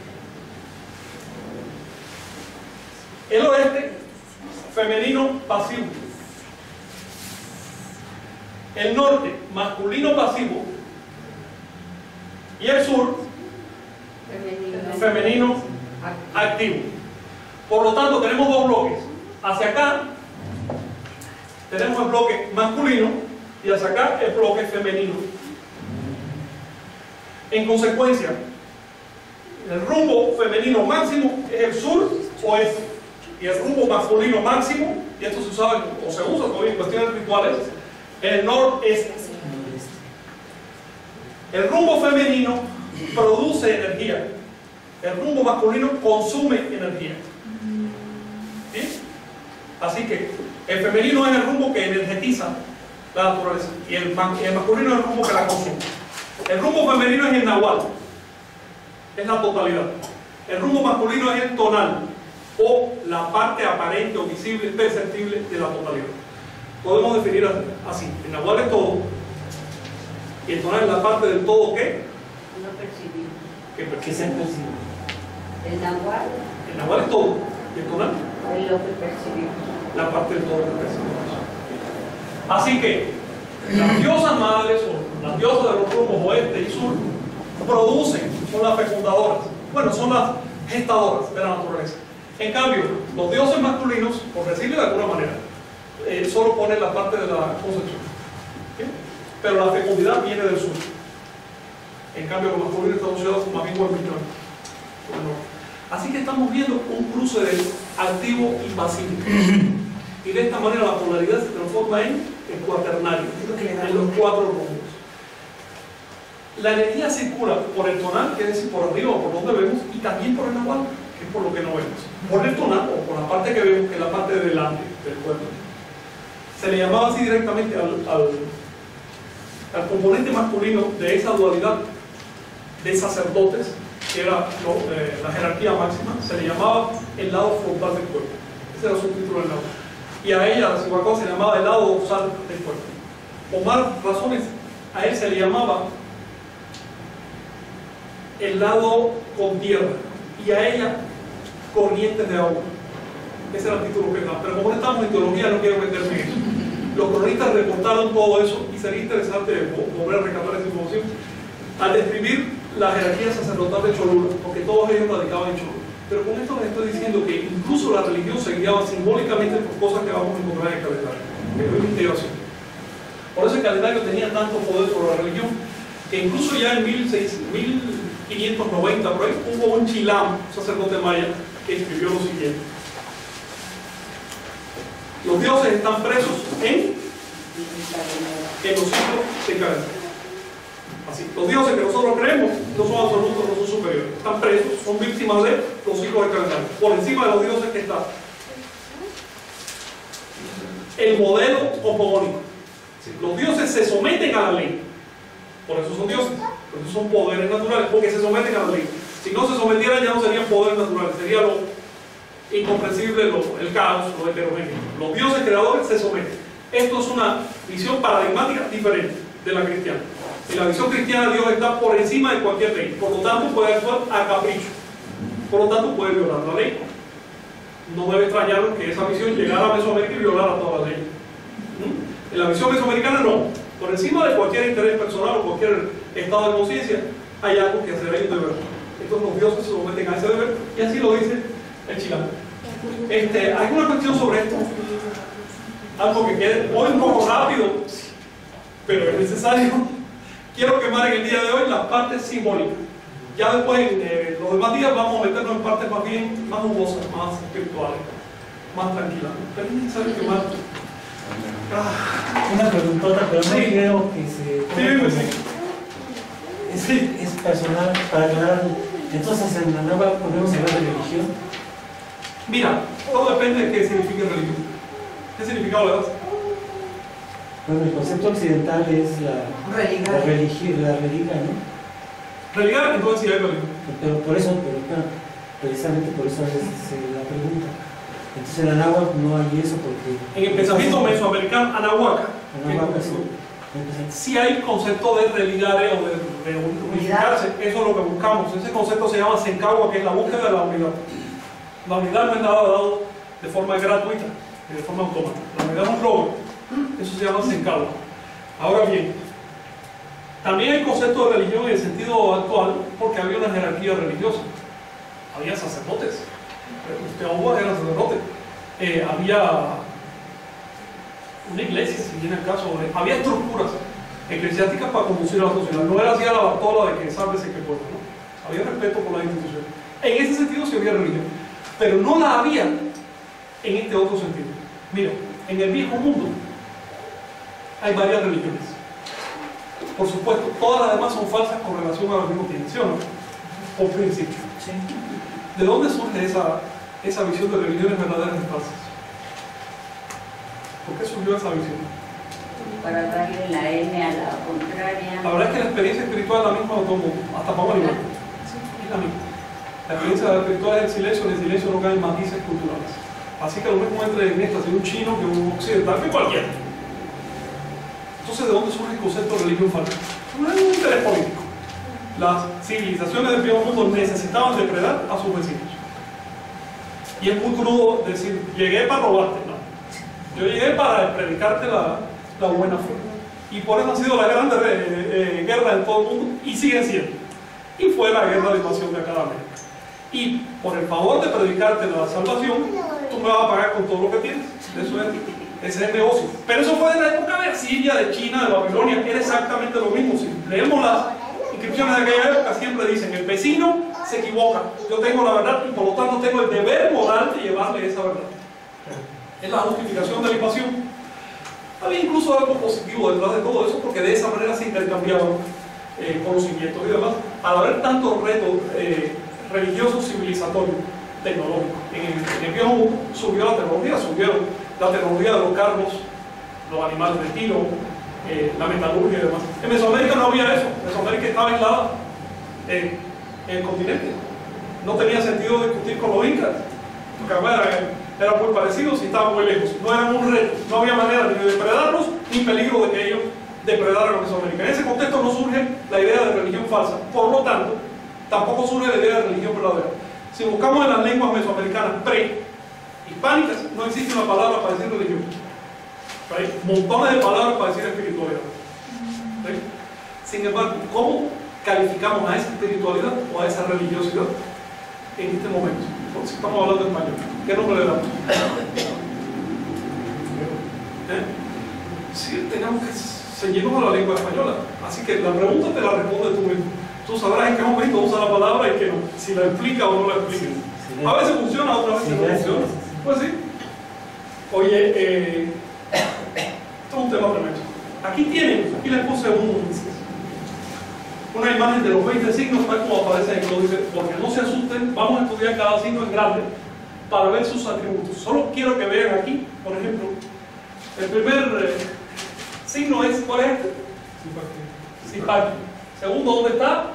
el oeste femenino pasivo, el norte masculino pasivo y el sur femenino activo. Por lo tanto, tenemos dos bloques. Hacia acá tenemos el bloque masculino y hacia acá el bloque femenino. En consecuencia, el rumbo femenino máximo es el sur-oeste, y el rumbo masculino máximo, y esto se usaba o se usa todavía en cuestiones rituales, es el noreste. El rumbo femenino produce energía, el rumbo masculino consume energía. ¿Sí? Así que el femenino es el rumbo que energetiza la naturaleza, y el, ma el masculino es el rumbo que la consume. El rumbo femenino es el nahual, es la totalidad. El rumbo masculino es el tonal, o la parte aparente o visible, perceptible de la totalidad. Podemos definir así: el nahual es todo, y el tonal es la parte del todo que No percibimos. que Que se percibimos. El nahual El nahual es todo, y el tonal es lo que percibimos. la parte del todo que percibimos. Así que las diosas madres o las diosas de los rumbos oeste y sur producen, son las fecundadoras, bueno, son las gestadoras de la naturaleza. En cambio, los dioses masculinos, por decirlo de alguna manera, eh, solo ponen la parte de la concepción. ¿Sí? Pero la fecundidad viene del sur. En cambio, los masculinos están asociados más bien con el millón. Así que estamos viendo un cruce de activo y pacífico. Y de esta manera la polaridad se transforma en el cuaternario, en los cuatro rumbos. La energía circula por el tonal, que es decir, por arriba o por donde vemos, y también por el nahual, que es por lo que no vemos. Por el tonal o por la parte que vemos, que es la parte de delante del cuerpo. Se le llamaba así directamente al, al, al componente masculino de esa dualidad de sacerdotes, que era lo, eh, la jerarquía máxima, se le llamaba el lado frontal del cuerpo. Ese era su título del lado. Y a ella, a Cihuacán, se le llamaba el lado dorsal del cuerpo. Por más razones, a él se le llamaba el lado con tierra, y a ella corrientes de agua. Ese era el título que daba. Pero como no estamos en teología, no quiero meterme en eso. Los cronistas reportaron todo eso, y sería interesante volver a rescatar esa información al describir la jerarquía sacerdotal de Cholula, porque todos ellos radicaban en Cholula. Pero con esto les estoy diciendo que incluso la religión se guiaba simbólicamente por cosas que vamos a encontrar en el calendario, que es una integración. Por eso el calendario tenía tanto poder sobre la religión, que incluso ya en mil quinientos noventa por ahí, hubo un chilam, un sacerdote maya, que escribió lo siguiente: los dioses están presos en, en los ciclos de calendario. Así, los dioses que nosotros creemos no son absolutos, no son superiores, están presos, son víctimas de los ciclos de calendario. Por encima de los dioses que está el modelo cosmogónico. Los dioses se someten a la ley, por eso son dioses, por eso son poderes naturales, porque se someten a la ley. Si no se sometieran, ya no serían poderes naturales, sería lo incomprensible, lo, el caos, lo heterogéneo. Los dioses creadores se someten. Esto es una visión paradigmática diferente de la cristiana. En la visión cristiana, Dios está por encima de cualquier ley, por lo tanto puede actuar a capricho, por lo tanto puede violar la ley. No debe extrañarnos que esa visión llegara a Mesoamérica y violara toda la ley. ¿Mm? En la visión mesoamericana no, por encima de cualquier interés personal o cualquier estado de conciencia hay algo que hacer, hay un deber. Entonces los dioses se someten a ese deber, y así lo dice el chilán. Este, ¿alguna cuestión sobre esto? Algo que quede hoy un poco rápido, pero es necesario. Quiero quemar en el día de hoy las partes simbólicas. Ya después, en eh, los demás días, vamos a meternos en partes más bien, más jugosas, más espirituales, más tranquilas. Pero es necesario quemar. Ah. Una preguntota, pero no Sí. creo que se... Sí, pues sí. Es, es personal, para aclarar. Entonces, en la nueva podemos hablar de religión. Mira, todo depende de qué significa religión. ¿Qué significado le das? Bueno, el concepto occidental es la, Religar. la religión, la religión, ¿no? Religar, entonces sí hay religión. Pero por eso, pero, claro, precisamente por eso es, es la pregunta. Entonces en Anáhuac no hay eso porque... En el pensamiento mesoamericano, Anahuac, Anáhuac sí. sí hay concepto de religare o de, de unificarse, eso es lo que buscamos. Ese concepto se llama Sencagua, que es la búsqueda de la unidad. La unidad no es nada dado de forma gratuita, de forma autómata. La unidad es un logro, eso se llama Sencagua. Ahora bien, también hay concepto de religión en el sentido actual, porque había una jerarquía religiosa. Había sacerdotes, Teotihuacán era sacerdote, eh, había una iglesia, si viene el caso, había estructuras eclesiásticas para conducir a la sociedad. No era así a la bartola de que sálvese que pueda, ¿no? Había respeto por las instituciones. En ese sentido sí había religión, pero no la había en este otro sentido. Mira, en el viejo mundo hay varias religiones. Por supuesto, todas las demás son falsas con relación a lo mismo que menciono, por principio. Sí. ¿De dónde surge esa, esa visión de religiones verdaderas y falsas? ¿Por qué surgió esa visión? Para darle la N a la contraria. La verdad es que la experiencia espiritual es la misma de todo el mundo, hasta para un animal. Es la misma. La experiencia espiritual es el silencio, en el silencio no caen matices culturales. Así que lo mismo entre en esta, un chino que un occidental, que cualquiera. Entonces, ¿de dónde surge el concepto de religión falsa? No es un interés político. Las civilizaciones del viejo mundo necesitaban depredar a sus vecinos. Y es muy crudo decir, llegué para robarte. No. Yo llegué para predicarte la, la buena fe. Y por eso han sido las grandes eh, eh, guerras en todo el mundo, y siguen siendo. Y fue la guerra de invasión de acá de América. Y por el favor de predicarte la salvación, tú me vas a pagar con todo lo que tienes. Eso es, ese es el negocio. Pero eso fue de la época de Asiria, de China, de Babilonia. Era exactamente lo mismo. Si leemos las inscripciones de aquella época, siempre dicen, el vecino se equivoca. Yo tengo la verdad y por lo tanto tengo el deber moral de llevarle esa verdad. Es la justificación de la invasión. Había incluso algo positivo detrás de todo eso, porque de esa manera se intercambiaban eh, conocimientos y demás. Al haber tantos retos eh, religiosos, civilizatorios, tecnológicos, en el, en el viejo mundo subió la tecnología, subieron la tecnología de los carros, los animales de tiro, eh, la metalurgia y demás. En Mesoamérica no había eso. Mesoamérica estaba aislada en, en el continente. No tenía sentido discutir con los incas, porque además era, era muy parecido si estaban muy lejos. No eran un reto, no había manera ni de depredarlos, ni peligro de que ellos depredaran a Mesoamérica. En ese contexto no surge la idea de religión falsa. Por lo tanto, tampoco surge la idea de religión verdadera. Si buscamos en las lenguas mesoamericanas pre-hispánicas, no existe una palabra para decir religión. Hay montones de palabras para decir espiritualidad. ¿Sí? Sin embargo, ¿cómo calificamos a esa espiritualidad o a esa religiosidad en este momento? Porque si estamos hablando español, ¿qué nombre le damos? ¿Eh? Sí, tenemos que ceñirnos a la lengua española. Así que la pregunta te la responde tú mismo. Tú sabrás en qué momento usa la palabra y qué no, si la explica o no la explica. Sí, a veces funciona, otras veces sí, no funciona. Pues sí. Oye, eh, esto es un tema tremendo. Aquí tienen, aquí les puse un, una imagen de los veinte signos, tal como aparece en el códice, porque no se asusten, vamos a estudiar cada signo en grande para ver sus atributos. Solo quiero que vean aquí, por ejemplo, el primer eh, signo es, ¿cuál es este? Simpático. Segundo, ¿dónde está?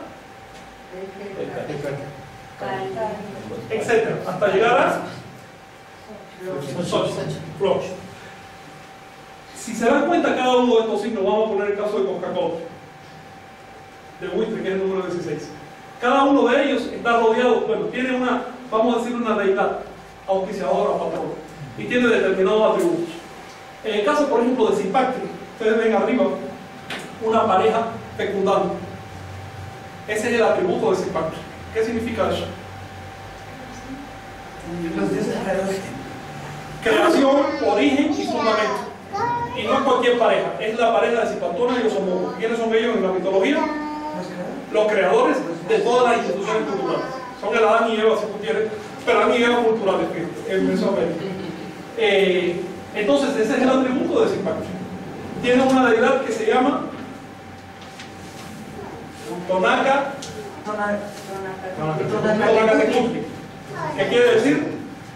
Etcétera, hasta llegar a Flor. Si se dan cuenta, cada uno de estos signos, vamos a poner el caso de Coca-Cola, de buitre, que es el número dieciséis. Cada uno de ellos está rodeado, bueno, tiene una, vamos a decir, una deidad auspiciadora o patrona, y tiene determinados atributos. En el caso, por ejemplo, de Simpacti, ustedes ven arriba una pareja fecundando. Ese es el atributo de Simpacti. ¿Qué significa eso? Los dioses creadores. Creación, origen y fundamento. Y no es cualquier pareja, es la pareja de Cipatona y Osomón. ¿Quiénes son ellos en la mitología? Los creadores de todas las instituciones culturales. Son el Adán y Eva, si tú quieres, pero Adán y Eva culturales, en Mesoamérica. Eh, entonces, ese es el atributo de Simpacti. Tiene una deidad que se llama Tonaca Tecutli. ¿Qué quiere decir?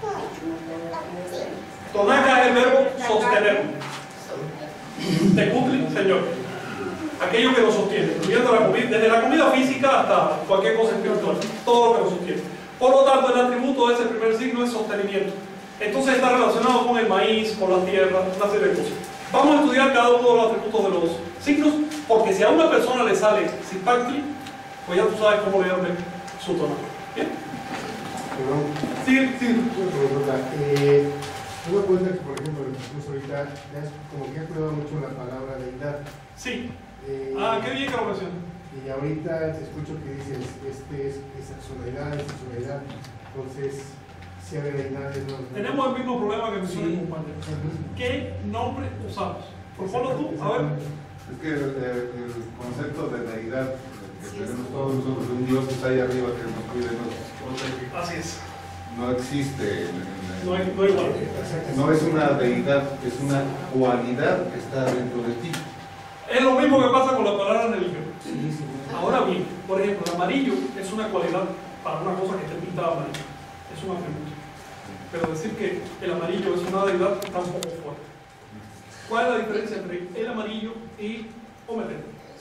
Tonaca es el verbo sostener. Tecutli, Señor. Aquello que nos sostiene, incluyendo la comida, desde la comida física hasta cualquier cosa espiritual, todo lo que nos sostiene. Por lo tanto, el atributo de ese primer signo es sostenimiento. Entonces está relacionado con el maíz, con la tierra, una serie de cosas. Vamos a estudiar cada uno de los atributos de los signos, porque si a una persona le sale Zipactli, pues ya tú sabes cómo leerle su tono. ¿Bien? Perdón. Sí, sí. Una pregunta. Eh, me doy cuenta que, por ejemplo, incluso ahorita, ya es como que ha cuidado mucho la palabra deidad. Sí. Eh, Ah, qué bien que lo mencionas. Y ahorita te escucho que dices, este es, esa es su deidad, esta es su deidad. Entonces, si hay deidades, no. Tenemos el mismo problema que mencioné Sí. con Juan. ¿Qué nombre usamos? Proponlo tú, a ver. Es que el, el concepto de deidad que tenemos todos nosotros, de un Dios que está ahí arriba que nos cuida y nos protege, Así es. no existe. En, en, No hay, no hay igual. no es una deidad, es una cualidad que está dentro de ti. Es lo mismo que pasa con la palabra religión. Sí, sí. Ahora bien, por ejemplo, el amarillo es una cualidad para una cosa que esté pintada amarillo. Es un atributo. Pero decir que el amarillo es una deidad tampoco fuerte. ¿Cuál es la diferencia entre el amarillo y Ometepe?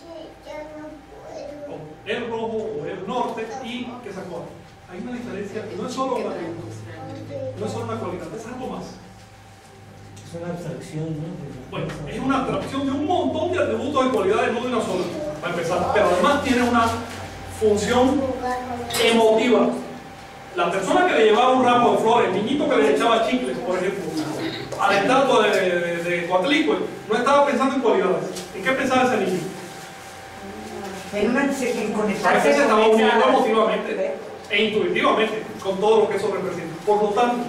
O el rojo o el norte y Quetzalcóatl. Hay una diferencia, no es solo un atributo, no es solo una cualidad, es algo más. Es una abstracción, ¿no? Bueno, es una abstracción de un montón de atributos y cualidades, no de una sola, para empezar. Pero además tiene una función emotiva. La persona que le llevaba un ramo de flores, el niñito que le echaba chicles, por ejemplo, a la estatua de, de, de Coatlicue, no estaba pensando en cualidades. ¿En qué pensaba ese niño? En una en A veces conectarse se estaba con uniendo esa- emotivamente e intuitivamente con todo lo que eso representa. Por lo tanto,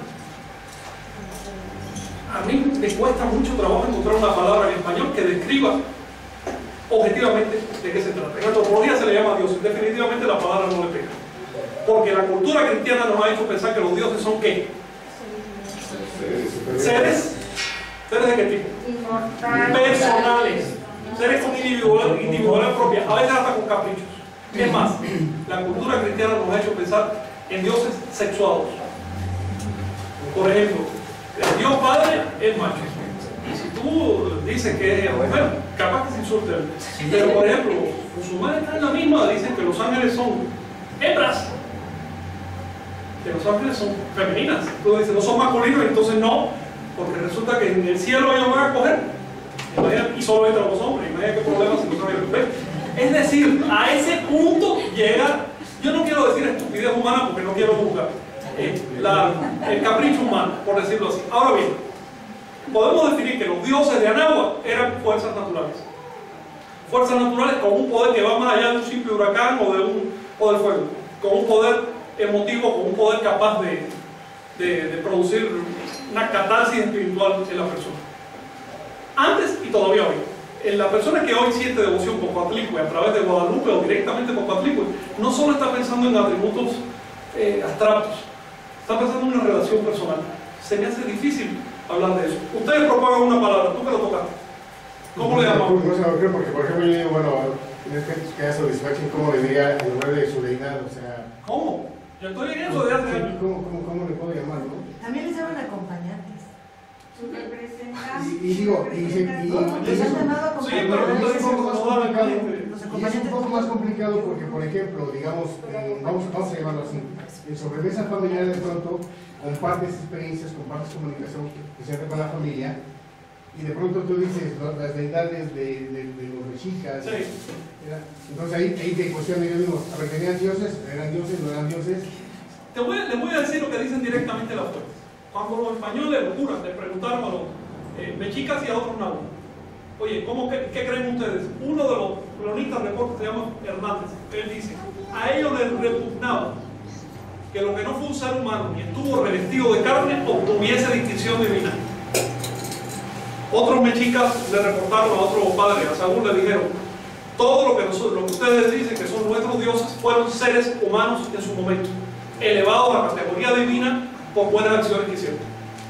a mí me cuesta mucho trabajo encontrar una palabra en español que describa objetivamente de qué se trata. En antropología se le llama Dios. Definitivamente la palabra no le pega. Porque la cultura cristiana nos ha hecho pensar que los dioses son ¿qué? Seres. ¿Seres de qué tipo? Inmortal. Personales. Seres con individual, individualidad propia, a veces hasta con caprichos. Es más, la cultura cristiana nos ha hecho pensar en dioses sexuados. Por ejemplo, el Dios Padre es macho. Y si tú dices que es mujer, capaz que se insulte. Pero por ejemplo, los musulmanes están en la misma, dicen que los ángeles son hembras. Que los ángeles son femeninas. Tú dices, no son masculinos, entonces no, porque resulta que en el cielo ellos van a coger. Imagina, y solo entran los hombres, imagina qué problemas si no saben ver. Es decir, a ese punto llega, yo no quiero decir estupidez humana porque no quiero juzgar, eh, la, el capricho humano, por decirlo así. Ahora bien, podemos definir que los dioses de Anáhuac eran fuerzas naturales. Fuerzas naturales con un poder que va más allá de un simple huracán o, de un, o del fuego, con un poder emotivo, con un poder capaz de, de, de producir una catarsis espiritual en la persona. Antes y todavía hoy, en la persona que hoy siente devoción por Coatlicue a través de Guadalupe o directamente por Coatlicue, no solo está pensando en atributos eh, abstractos, está pensando en una relación personal. Se me hace difícil hablar de eso. Ustedes propagan una palabra, tú que lo tocaste. ¿Cómo le llamamos? No se me ocurre porque, por ejemplo, yo digo, bueno, en este caso de Dispatching, ¿cómo le diría el nombre de su deidad? O sea, ¿Cómo? Yo estoy en eso de hace años. ¿cómo, cómo, cómo le puedo llamar, no? También les llaman acompañantes. Su representante. Y, y digo, y, y, y, ¿No? Les han llamado Sí, pero no acompañantes. es un poco más complicado. Los y es un acompañantes poco más complicado porque, por ejemplo, digamos, eh, vamos, vamos a llamarlo así, en sobremesa familiar de pronto compartes experiencias, compartes comunicación que se hace con la familia y de pronto tú dices ¿no? las deidades de, de, de los mexicas. Sí. ¿verdad? Entonces ahí, ahí te cuestionan ellos mismos, a ver, ¿tenían dioses? ¿Eran dioses? ¿No eran dioses? Te voy, les voy a decir lo que dicen directamente las fuentes. Cuando los españoles, los curas, le preguntaron a los eh, mexicas y a otros náhuatl, oye, ¿cómo que, ¿qué creen ustedes? Uno de los cronistas reportes se llama Hernández. Él dice, a ellos les repugnaba que lo que no fue un ser humano ni estuvo revestido de carne obtuviese distinción divina. Otros mexicas le reportaron a otro padre, a Saúl, le dijeron, todo lo que, nosotros, lo que ustedes dicen que son nuestros dioses fueron seres humanos en su momento, elevados a categoría divina por buenas acciones que hicieron.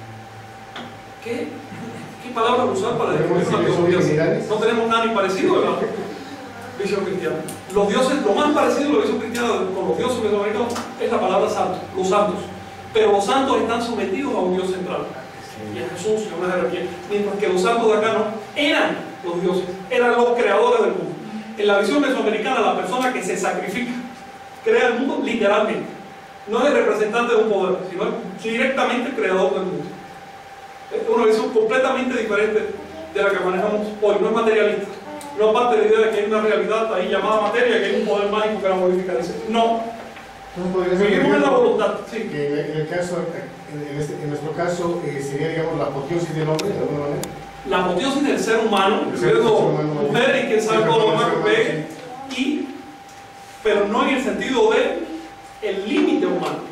¿Qué, qué palabra usar para definir una teología? No tenemos nada ni parecido en la visión cristiana. Los dioses, lo más parecido a la visión cristiana con los dioses mesoamericanos es la palabra santo, los santos. Pero los santos están sometidos a un Dios central. Y a Jesús, y a una jerarquía. Mientras que los santos de acá no eran los dioses, eran los creadores del mundo. En la visión mesoamericana, la persona que se sacrifica crea el mundo literalmente. no es el representante de un poder, sino es directamente el creador del mundo. Es una visión completamente diferente de la que manejamos hoy, no es materialista. No parte de la idea de que hay una realidad ahí llamada materia, que hay un poder mágico que la modifica. Dice, no. Vivimos en la voluntad. Sí. Que en, el caso, en, este, en nuestro caso, eh, sería, digamos, la apoteosis del hombre, de alguna manera. La apoteosis del ser humano, incluyendo mujer y quién sabe todo lo demás que pegue, y, pero no en el sentido de el límite humano.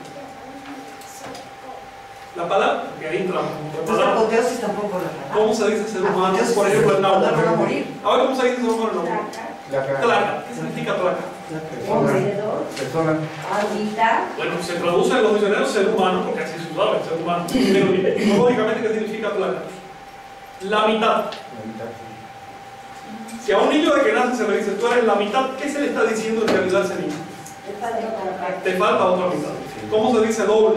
La palabra, que ahí entramos. La apoteosis tampoco la palabra. ¿Cómo se dice ser humano? Por ejemplo, el náhuatl. ¿Cuándo van a morir? A ver, ¿cómo se dice ser humano en náhuatl? Tlaca. ¿Qué significa tlaca? Persona. Habitar. Bueno, se traduce en los diccionarios ser humano, porque así se usaba el ser humano. Pero etimológicamente, ¿qué significa tlaca? La mitad. Si a un niño de que nace se le dice, tú eres la mitad, ¿qué se le está diciendo en realidad a ese niño? Te falta otra mitad. ¿Cómo se dice doble?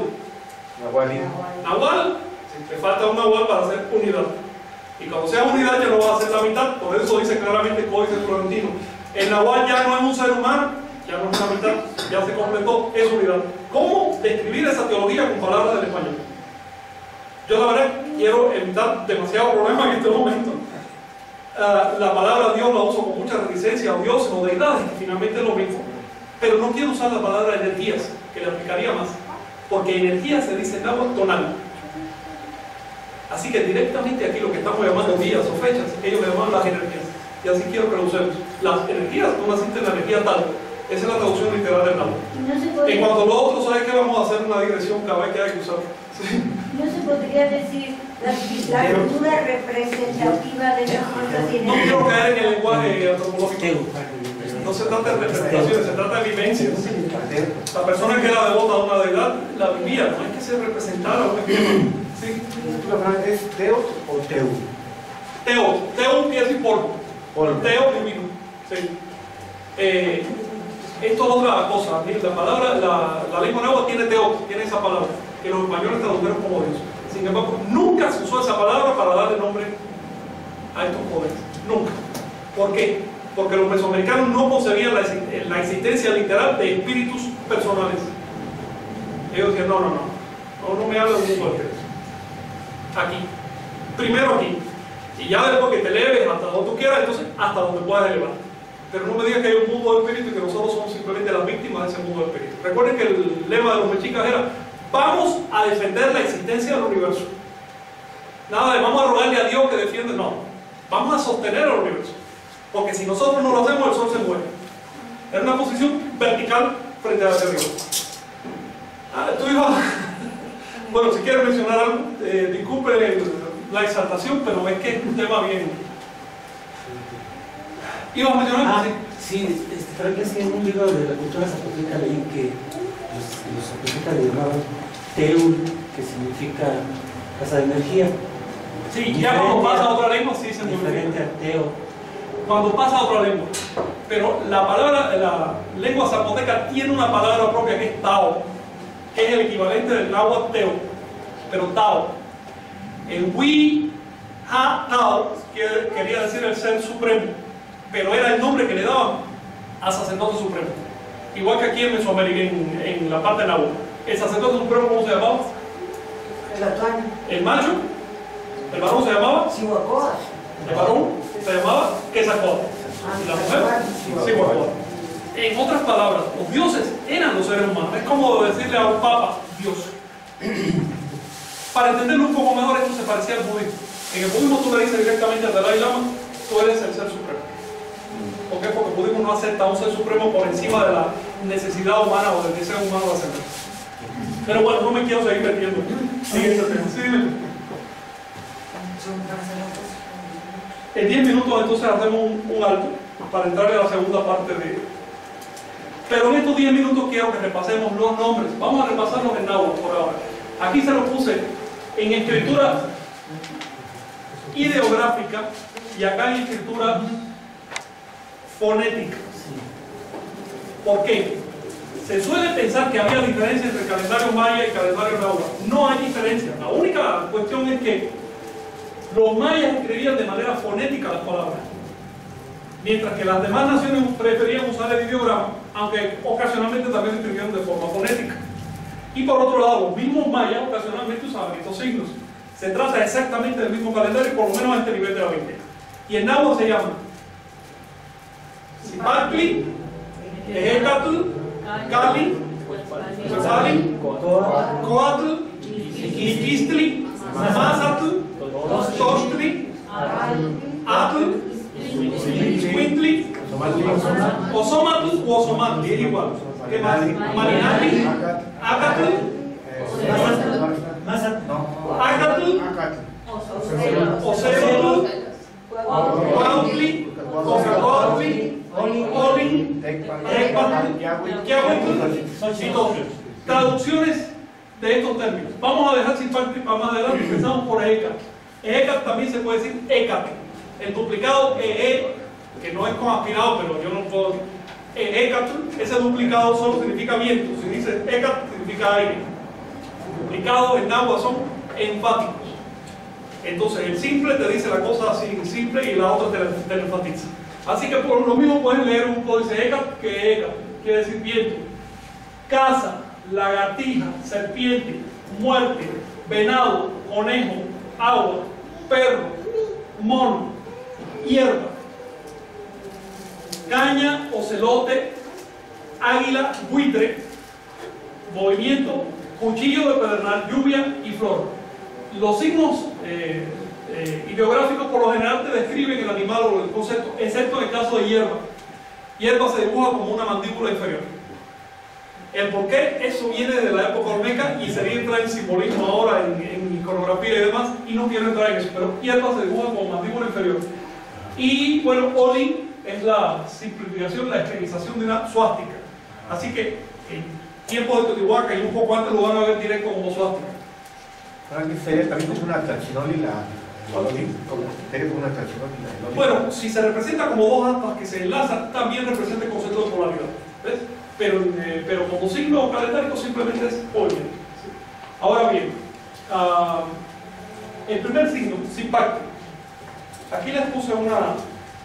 Nahual. Te falta un nahual para hacer unidad. Y cuando sea unidad ya no va a ser la mitad, por eso dice claramente el Códice Florentino. El nahual ya no es un ser humano, ya no es una mitad, ya se completó, es unidad. ¿Cómo describir esa teología con palabras del español? Yo la verdad quiero evitar demasiado problema en este momento. Uh, la palabra Dios la uso con mucha reticencia, o Dios o deidades, que finalmente es lo mismo. Pero no quiero usar la palabra energías, que le aplicaría más. Porque energía se dice en agua tonal. Así que directamente aquí lo que estamos llamando días o fechas, ellos le llaman las energías. Y así quiero que lo usemos. Las energías, tú naciste en la energía tal. Esa es la traducción literal del agua. No en cuanto a lo otro, ¿sabes qué? Vamos a hacer una digresión cada vez que hay que usar. Sí. No se podría decir la, la figura representativa de las fuerzas y energías. No quiero caer en el lenguaje antropológico. No se trata de representaciones, se trata de vivencias. La persona que era devota a una deidad la vivía, no es que se representara un esquema. ¿Sí? ¿Es Teo o Teu? Teo, Teo quiere decir polvo. Teo divino. Sí. Eh, esto es otra cosa. La palabra, la, la lengua náhuatl tiene Teo, tiene esa palabra, que los españoles tradujeron como Dios. Sin embargo, nunca se usó esa palabra para darle nombre a estos poderes. Nunca. ¿Por qué? Porque los mesoamericanos no concebían la, la existencia literal de espíritus personales. Ellos decían, no, no, no, no, no me hables de un mundo espíritu. Aquí, primero aquí, y ya después que te eleves hasta donde tú quieras, entonces hasta donde puedas elevar. Pero no me digas que hay un mundo de espíritu y que nosotros somos simplemente las víctimas de ese mundo de espíritu. Recuerden que el lema de los mexicas era, vamos a defender la existencia del universo. Nada de vamos a rogarle a Dios que defiende, no, vamos a sostener el universo. Porque si nosotros no lo hacemos, el sol se muere. Es una posición vertical frente hacia arriba. Ah, tú ibas... Bueno, si quieres mencionar algo, eh, disculpe el, la exaltación, pero es que es un tema bien... ¿Ibas a mencionar? Ah, sí, este, creo que sí, en un libro de la cultura zapoteca leí que los, los zapotecas le llamaban Teul, que significa casa de energía. Sí, ya cuando pasa a otra lengua, sí se diferente a Teo. Cuando pasa a otra lengua. Pero la palabra, la lengua zapoteca tiene una palabra propia que es Tao, que es el equivalente del náhuatl Teo, pero Tao. El Wi Ha Tao quería decir el ser supremo, pero era el nombre que le daban al sacerdote supremo. Igual que aquí en Mesoamérica, en, en la parte de náhuatl. El sacerdote supremo, ¿cómo se llamaba? El atuaño. El macho, el varón se llamaba Chihuahua. el varón se llamaba Quetzalcóatl. ¿Y la mujer? Chihuahua. En otras palabras, los dioses eran los seres humanos. Es como decirle a un papa, Dios. Para entenderlo un poco mejor, esto se parecía al budismo. En el budismo tú le dices directamente al Dalai Lama, tú eres el ser supremo. ¿Por qué? Porque el budismo no acepta a un ser supremo por encima de la necesidad humana o del deseo humano de hacerlo. Pero bueno, no me quiero seguir metiendo en este tema. Sí, en diez minutos entonces hacemos un, un alto para entrarle a la segunda parte de... Pero en estos diez minutos quiero que repasemos los nombres. Vamos a repasarlos en náhuatl por ahora. Aquí se los puse en escritura ideográfica y acá en escritura fonética. ¿Por qué? Se suele pensar que había diferencia entre el calendario maya y el calendario náhuatl. No hay diferencia. La única cuestión es que los mayas escribían de manera fonética las palabras, mientras que las demás naciones preferían usar el ideograma, aunque ocasionalmente también escribían de forma fonética. Y por otro lado, los mismos mayas ocasionalmente usaban estos signos. Se trata exactamente del mismo calendario, por lo menos a este nivel de la veintena. Y en náhuatl se llama Zipactli, Ejecatl, Cali, Quetzalli, Coatl, Iquistli, Mazatl, Tostli, Atl, Iscuintli, Osomatl u Osomatli, es igual. ¿Qué más? Marinatli, Acatl, Acatl, Ocelotl, Cuautli, Cocacuautli, Olin, Tecpatl, Quiahuitl y Xochitl. Traducciones de estos términos. Vamos a dejar Zipactli para más adelante. Empezamos por Ejecatl. Ejecatl también se puede decir Ecatl. El duplicado E, que no es con aspirado, pero yo no puedo. Ejecatl, ese duplicado solo significa viento. Si dice Ecatl, significa aire. Duplicados en náhuatl son enfáticos. Entonces el simple te dice la cosa así simple y la otra te la, te la enfatiza. Así que por lo mismo pueden leer un códice Ecatl que Ecatl quiere decir viento. Caza, lagartija, serpiente, muerte, venado, conejo, agua, perro, mono, hierba, caña, ocelote, águila, buitre, movimiento, cuchillo de pedernal, lluvia y flor. Los signos eh, eh, ideográficos por lo general te describen el animal o el concepto, excepto en el caso de hierba. Hierba se dibuja como una mandíbula inferior. El por qué, eso viene de la época olmeca y sería entrar en simbolismo ahora, en, en iconografía y demás, y no quiero entrar en eso, pero hierba se dibuja como mandíbula inferior. Y bueno, Olin es la simplificación, la estilización de una suástica. Así que en tiempos de Teotihuacán y un poco antes lo van a ver directo como suástica. Sería también como una trachinoli la... Sería como una trachinoli la... Bueno, si se representa como dos aspas que se enlazan, también representa el concepto de polaridad. ¿Ves? Pero, eh, pero como signo calendárico simplemente es Olin. Ahora bien, uh, el primer signo, Zipactli. Aquí les puse una,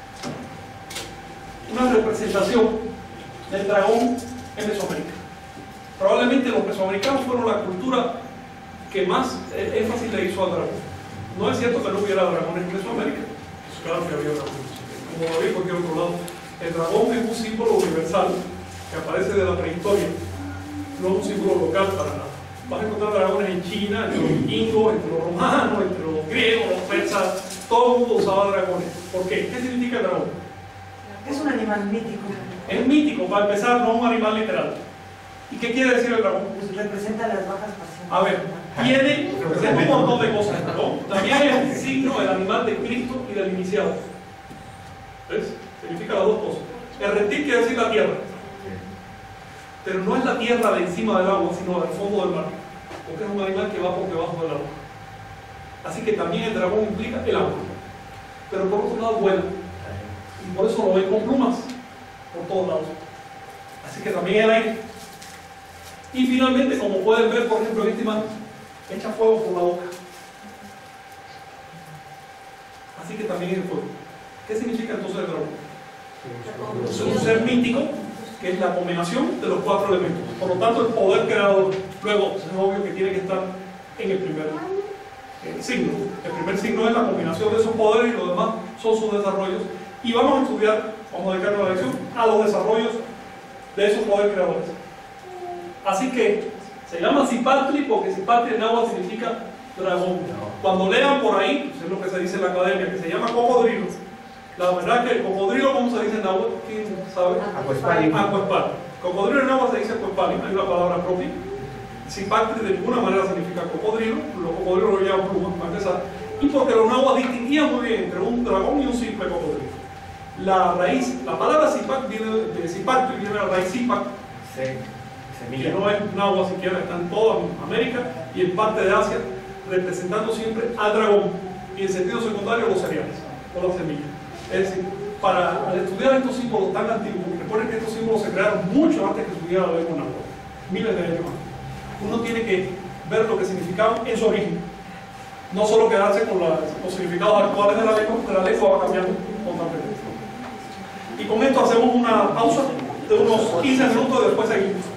una representación del dragón en Mesoamérica. Probablemente los mesoamericanos fueron la cultura que más eh, énfasis le hizo al dragón. No es cierto que no hubiera dragones en Mesoamérica. Pues claro que había dragones, como lo vi en cualquier otro lado. El dragón es un símbolo universal que aparece de la prehistoria, no es un símbolo local para nada. Vas a encontrar dragones en China, entre los vikingos, entre los romanos, entre los griegos, los persas. Todo el mundo usaba dragones. ¿Por qué? ¿Qué significa el dragón? Es un animal mítico. Es mítico, para empezar, no un animal literal. ¿Y qué quiere decir el dragón? Pues representa las bajas pasiones. A ver, tiene, representa un montón de cosas, ¿no? También es el signo del animal de Cristo y del iniciado. ¿Ves? Significa las dos cosas. El reptil quiere decir la tierra. Pero no es la tierra de encima del agua, sino del fondo del mar. Porque es un animal que va por debajo del agua. Así que también el dragón implica el agua. Pero por otro lado vuela. Y por eso lo ven con plumas por todos lados. Así que también el aire. Y finalmente, como pueden ver, por ejemplo, en esta imagen, echa fuego por la boca. Así que también es el fuego. ¿Qué significa entonces el dragón? Es un ser mítico, que es la combinación de los cuatro elementos. Por lo tanto, el poder creador, luego, es obvio que tiene que estar en el primer el signo. El primer signo es la combinación de esos poderes y los demás son sus desarrollos. Y vamos a estudiar, vamos a dedicar la lección a los desarrollos de esos poderes creadores. Así que se llama Zipactli porque Zipactli en náhuatl significa dragón. Cuando lean por ahí, pues es lo que se dice en la academia, que se llama cocodrilo. La verdad que el cocodrilo, ¿cómo se dice en náhuatl? ¿Quién sabe? Acuespali. Acuespali. Cocodrilo en náhuatl se dice acuespali, hay una palabra propia. Zipactli de ninguna manera significa cocodrilo, los cocodrilos lo llaman plumas para empezar, y porque los nahuas distinguían muy bien entre un dragón y un simple cocodrilo. La raíz, la palabra Zipac viene de Zipactli, viene de la raíz Zipac, que no es náhuatl siquiera, está en toda América y en parte de Asia, representando siempre al dragón, y en sentido secundario los cereales, o las semillas. Es decir, para al estudiar estos símbolos tan antiguos, recuerden que estos símbolos se crearon mucho antes que se estudiara la lengua náhuatl, miles de años antes. Uno tiene que ver lo que significaban en su origen, no solo quedarse con la, los significados actuales de la lengua, porque la lengua va cambiando constantemente. Y con esto hacemos una pausa de unos quince minutos y después seguimos.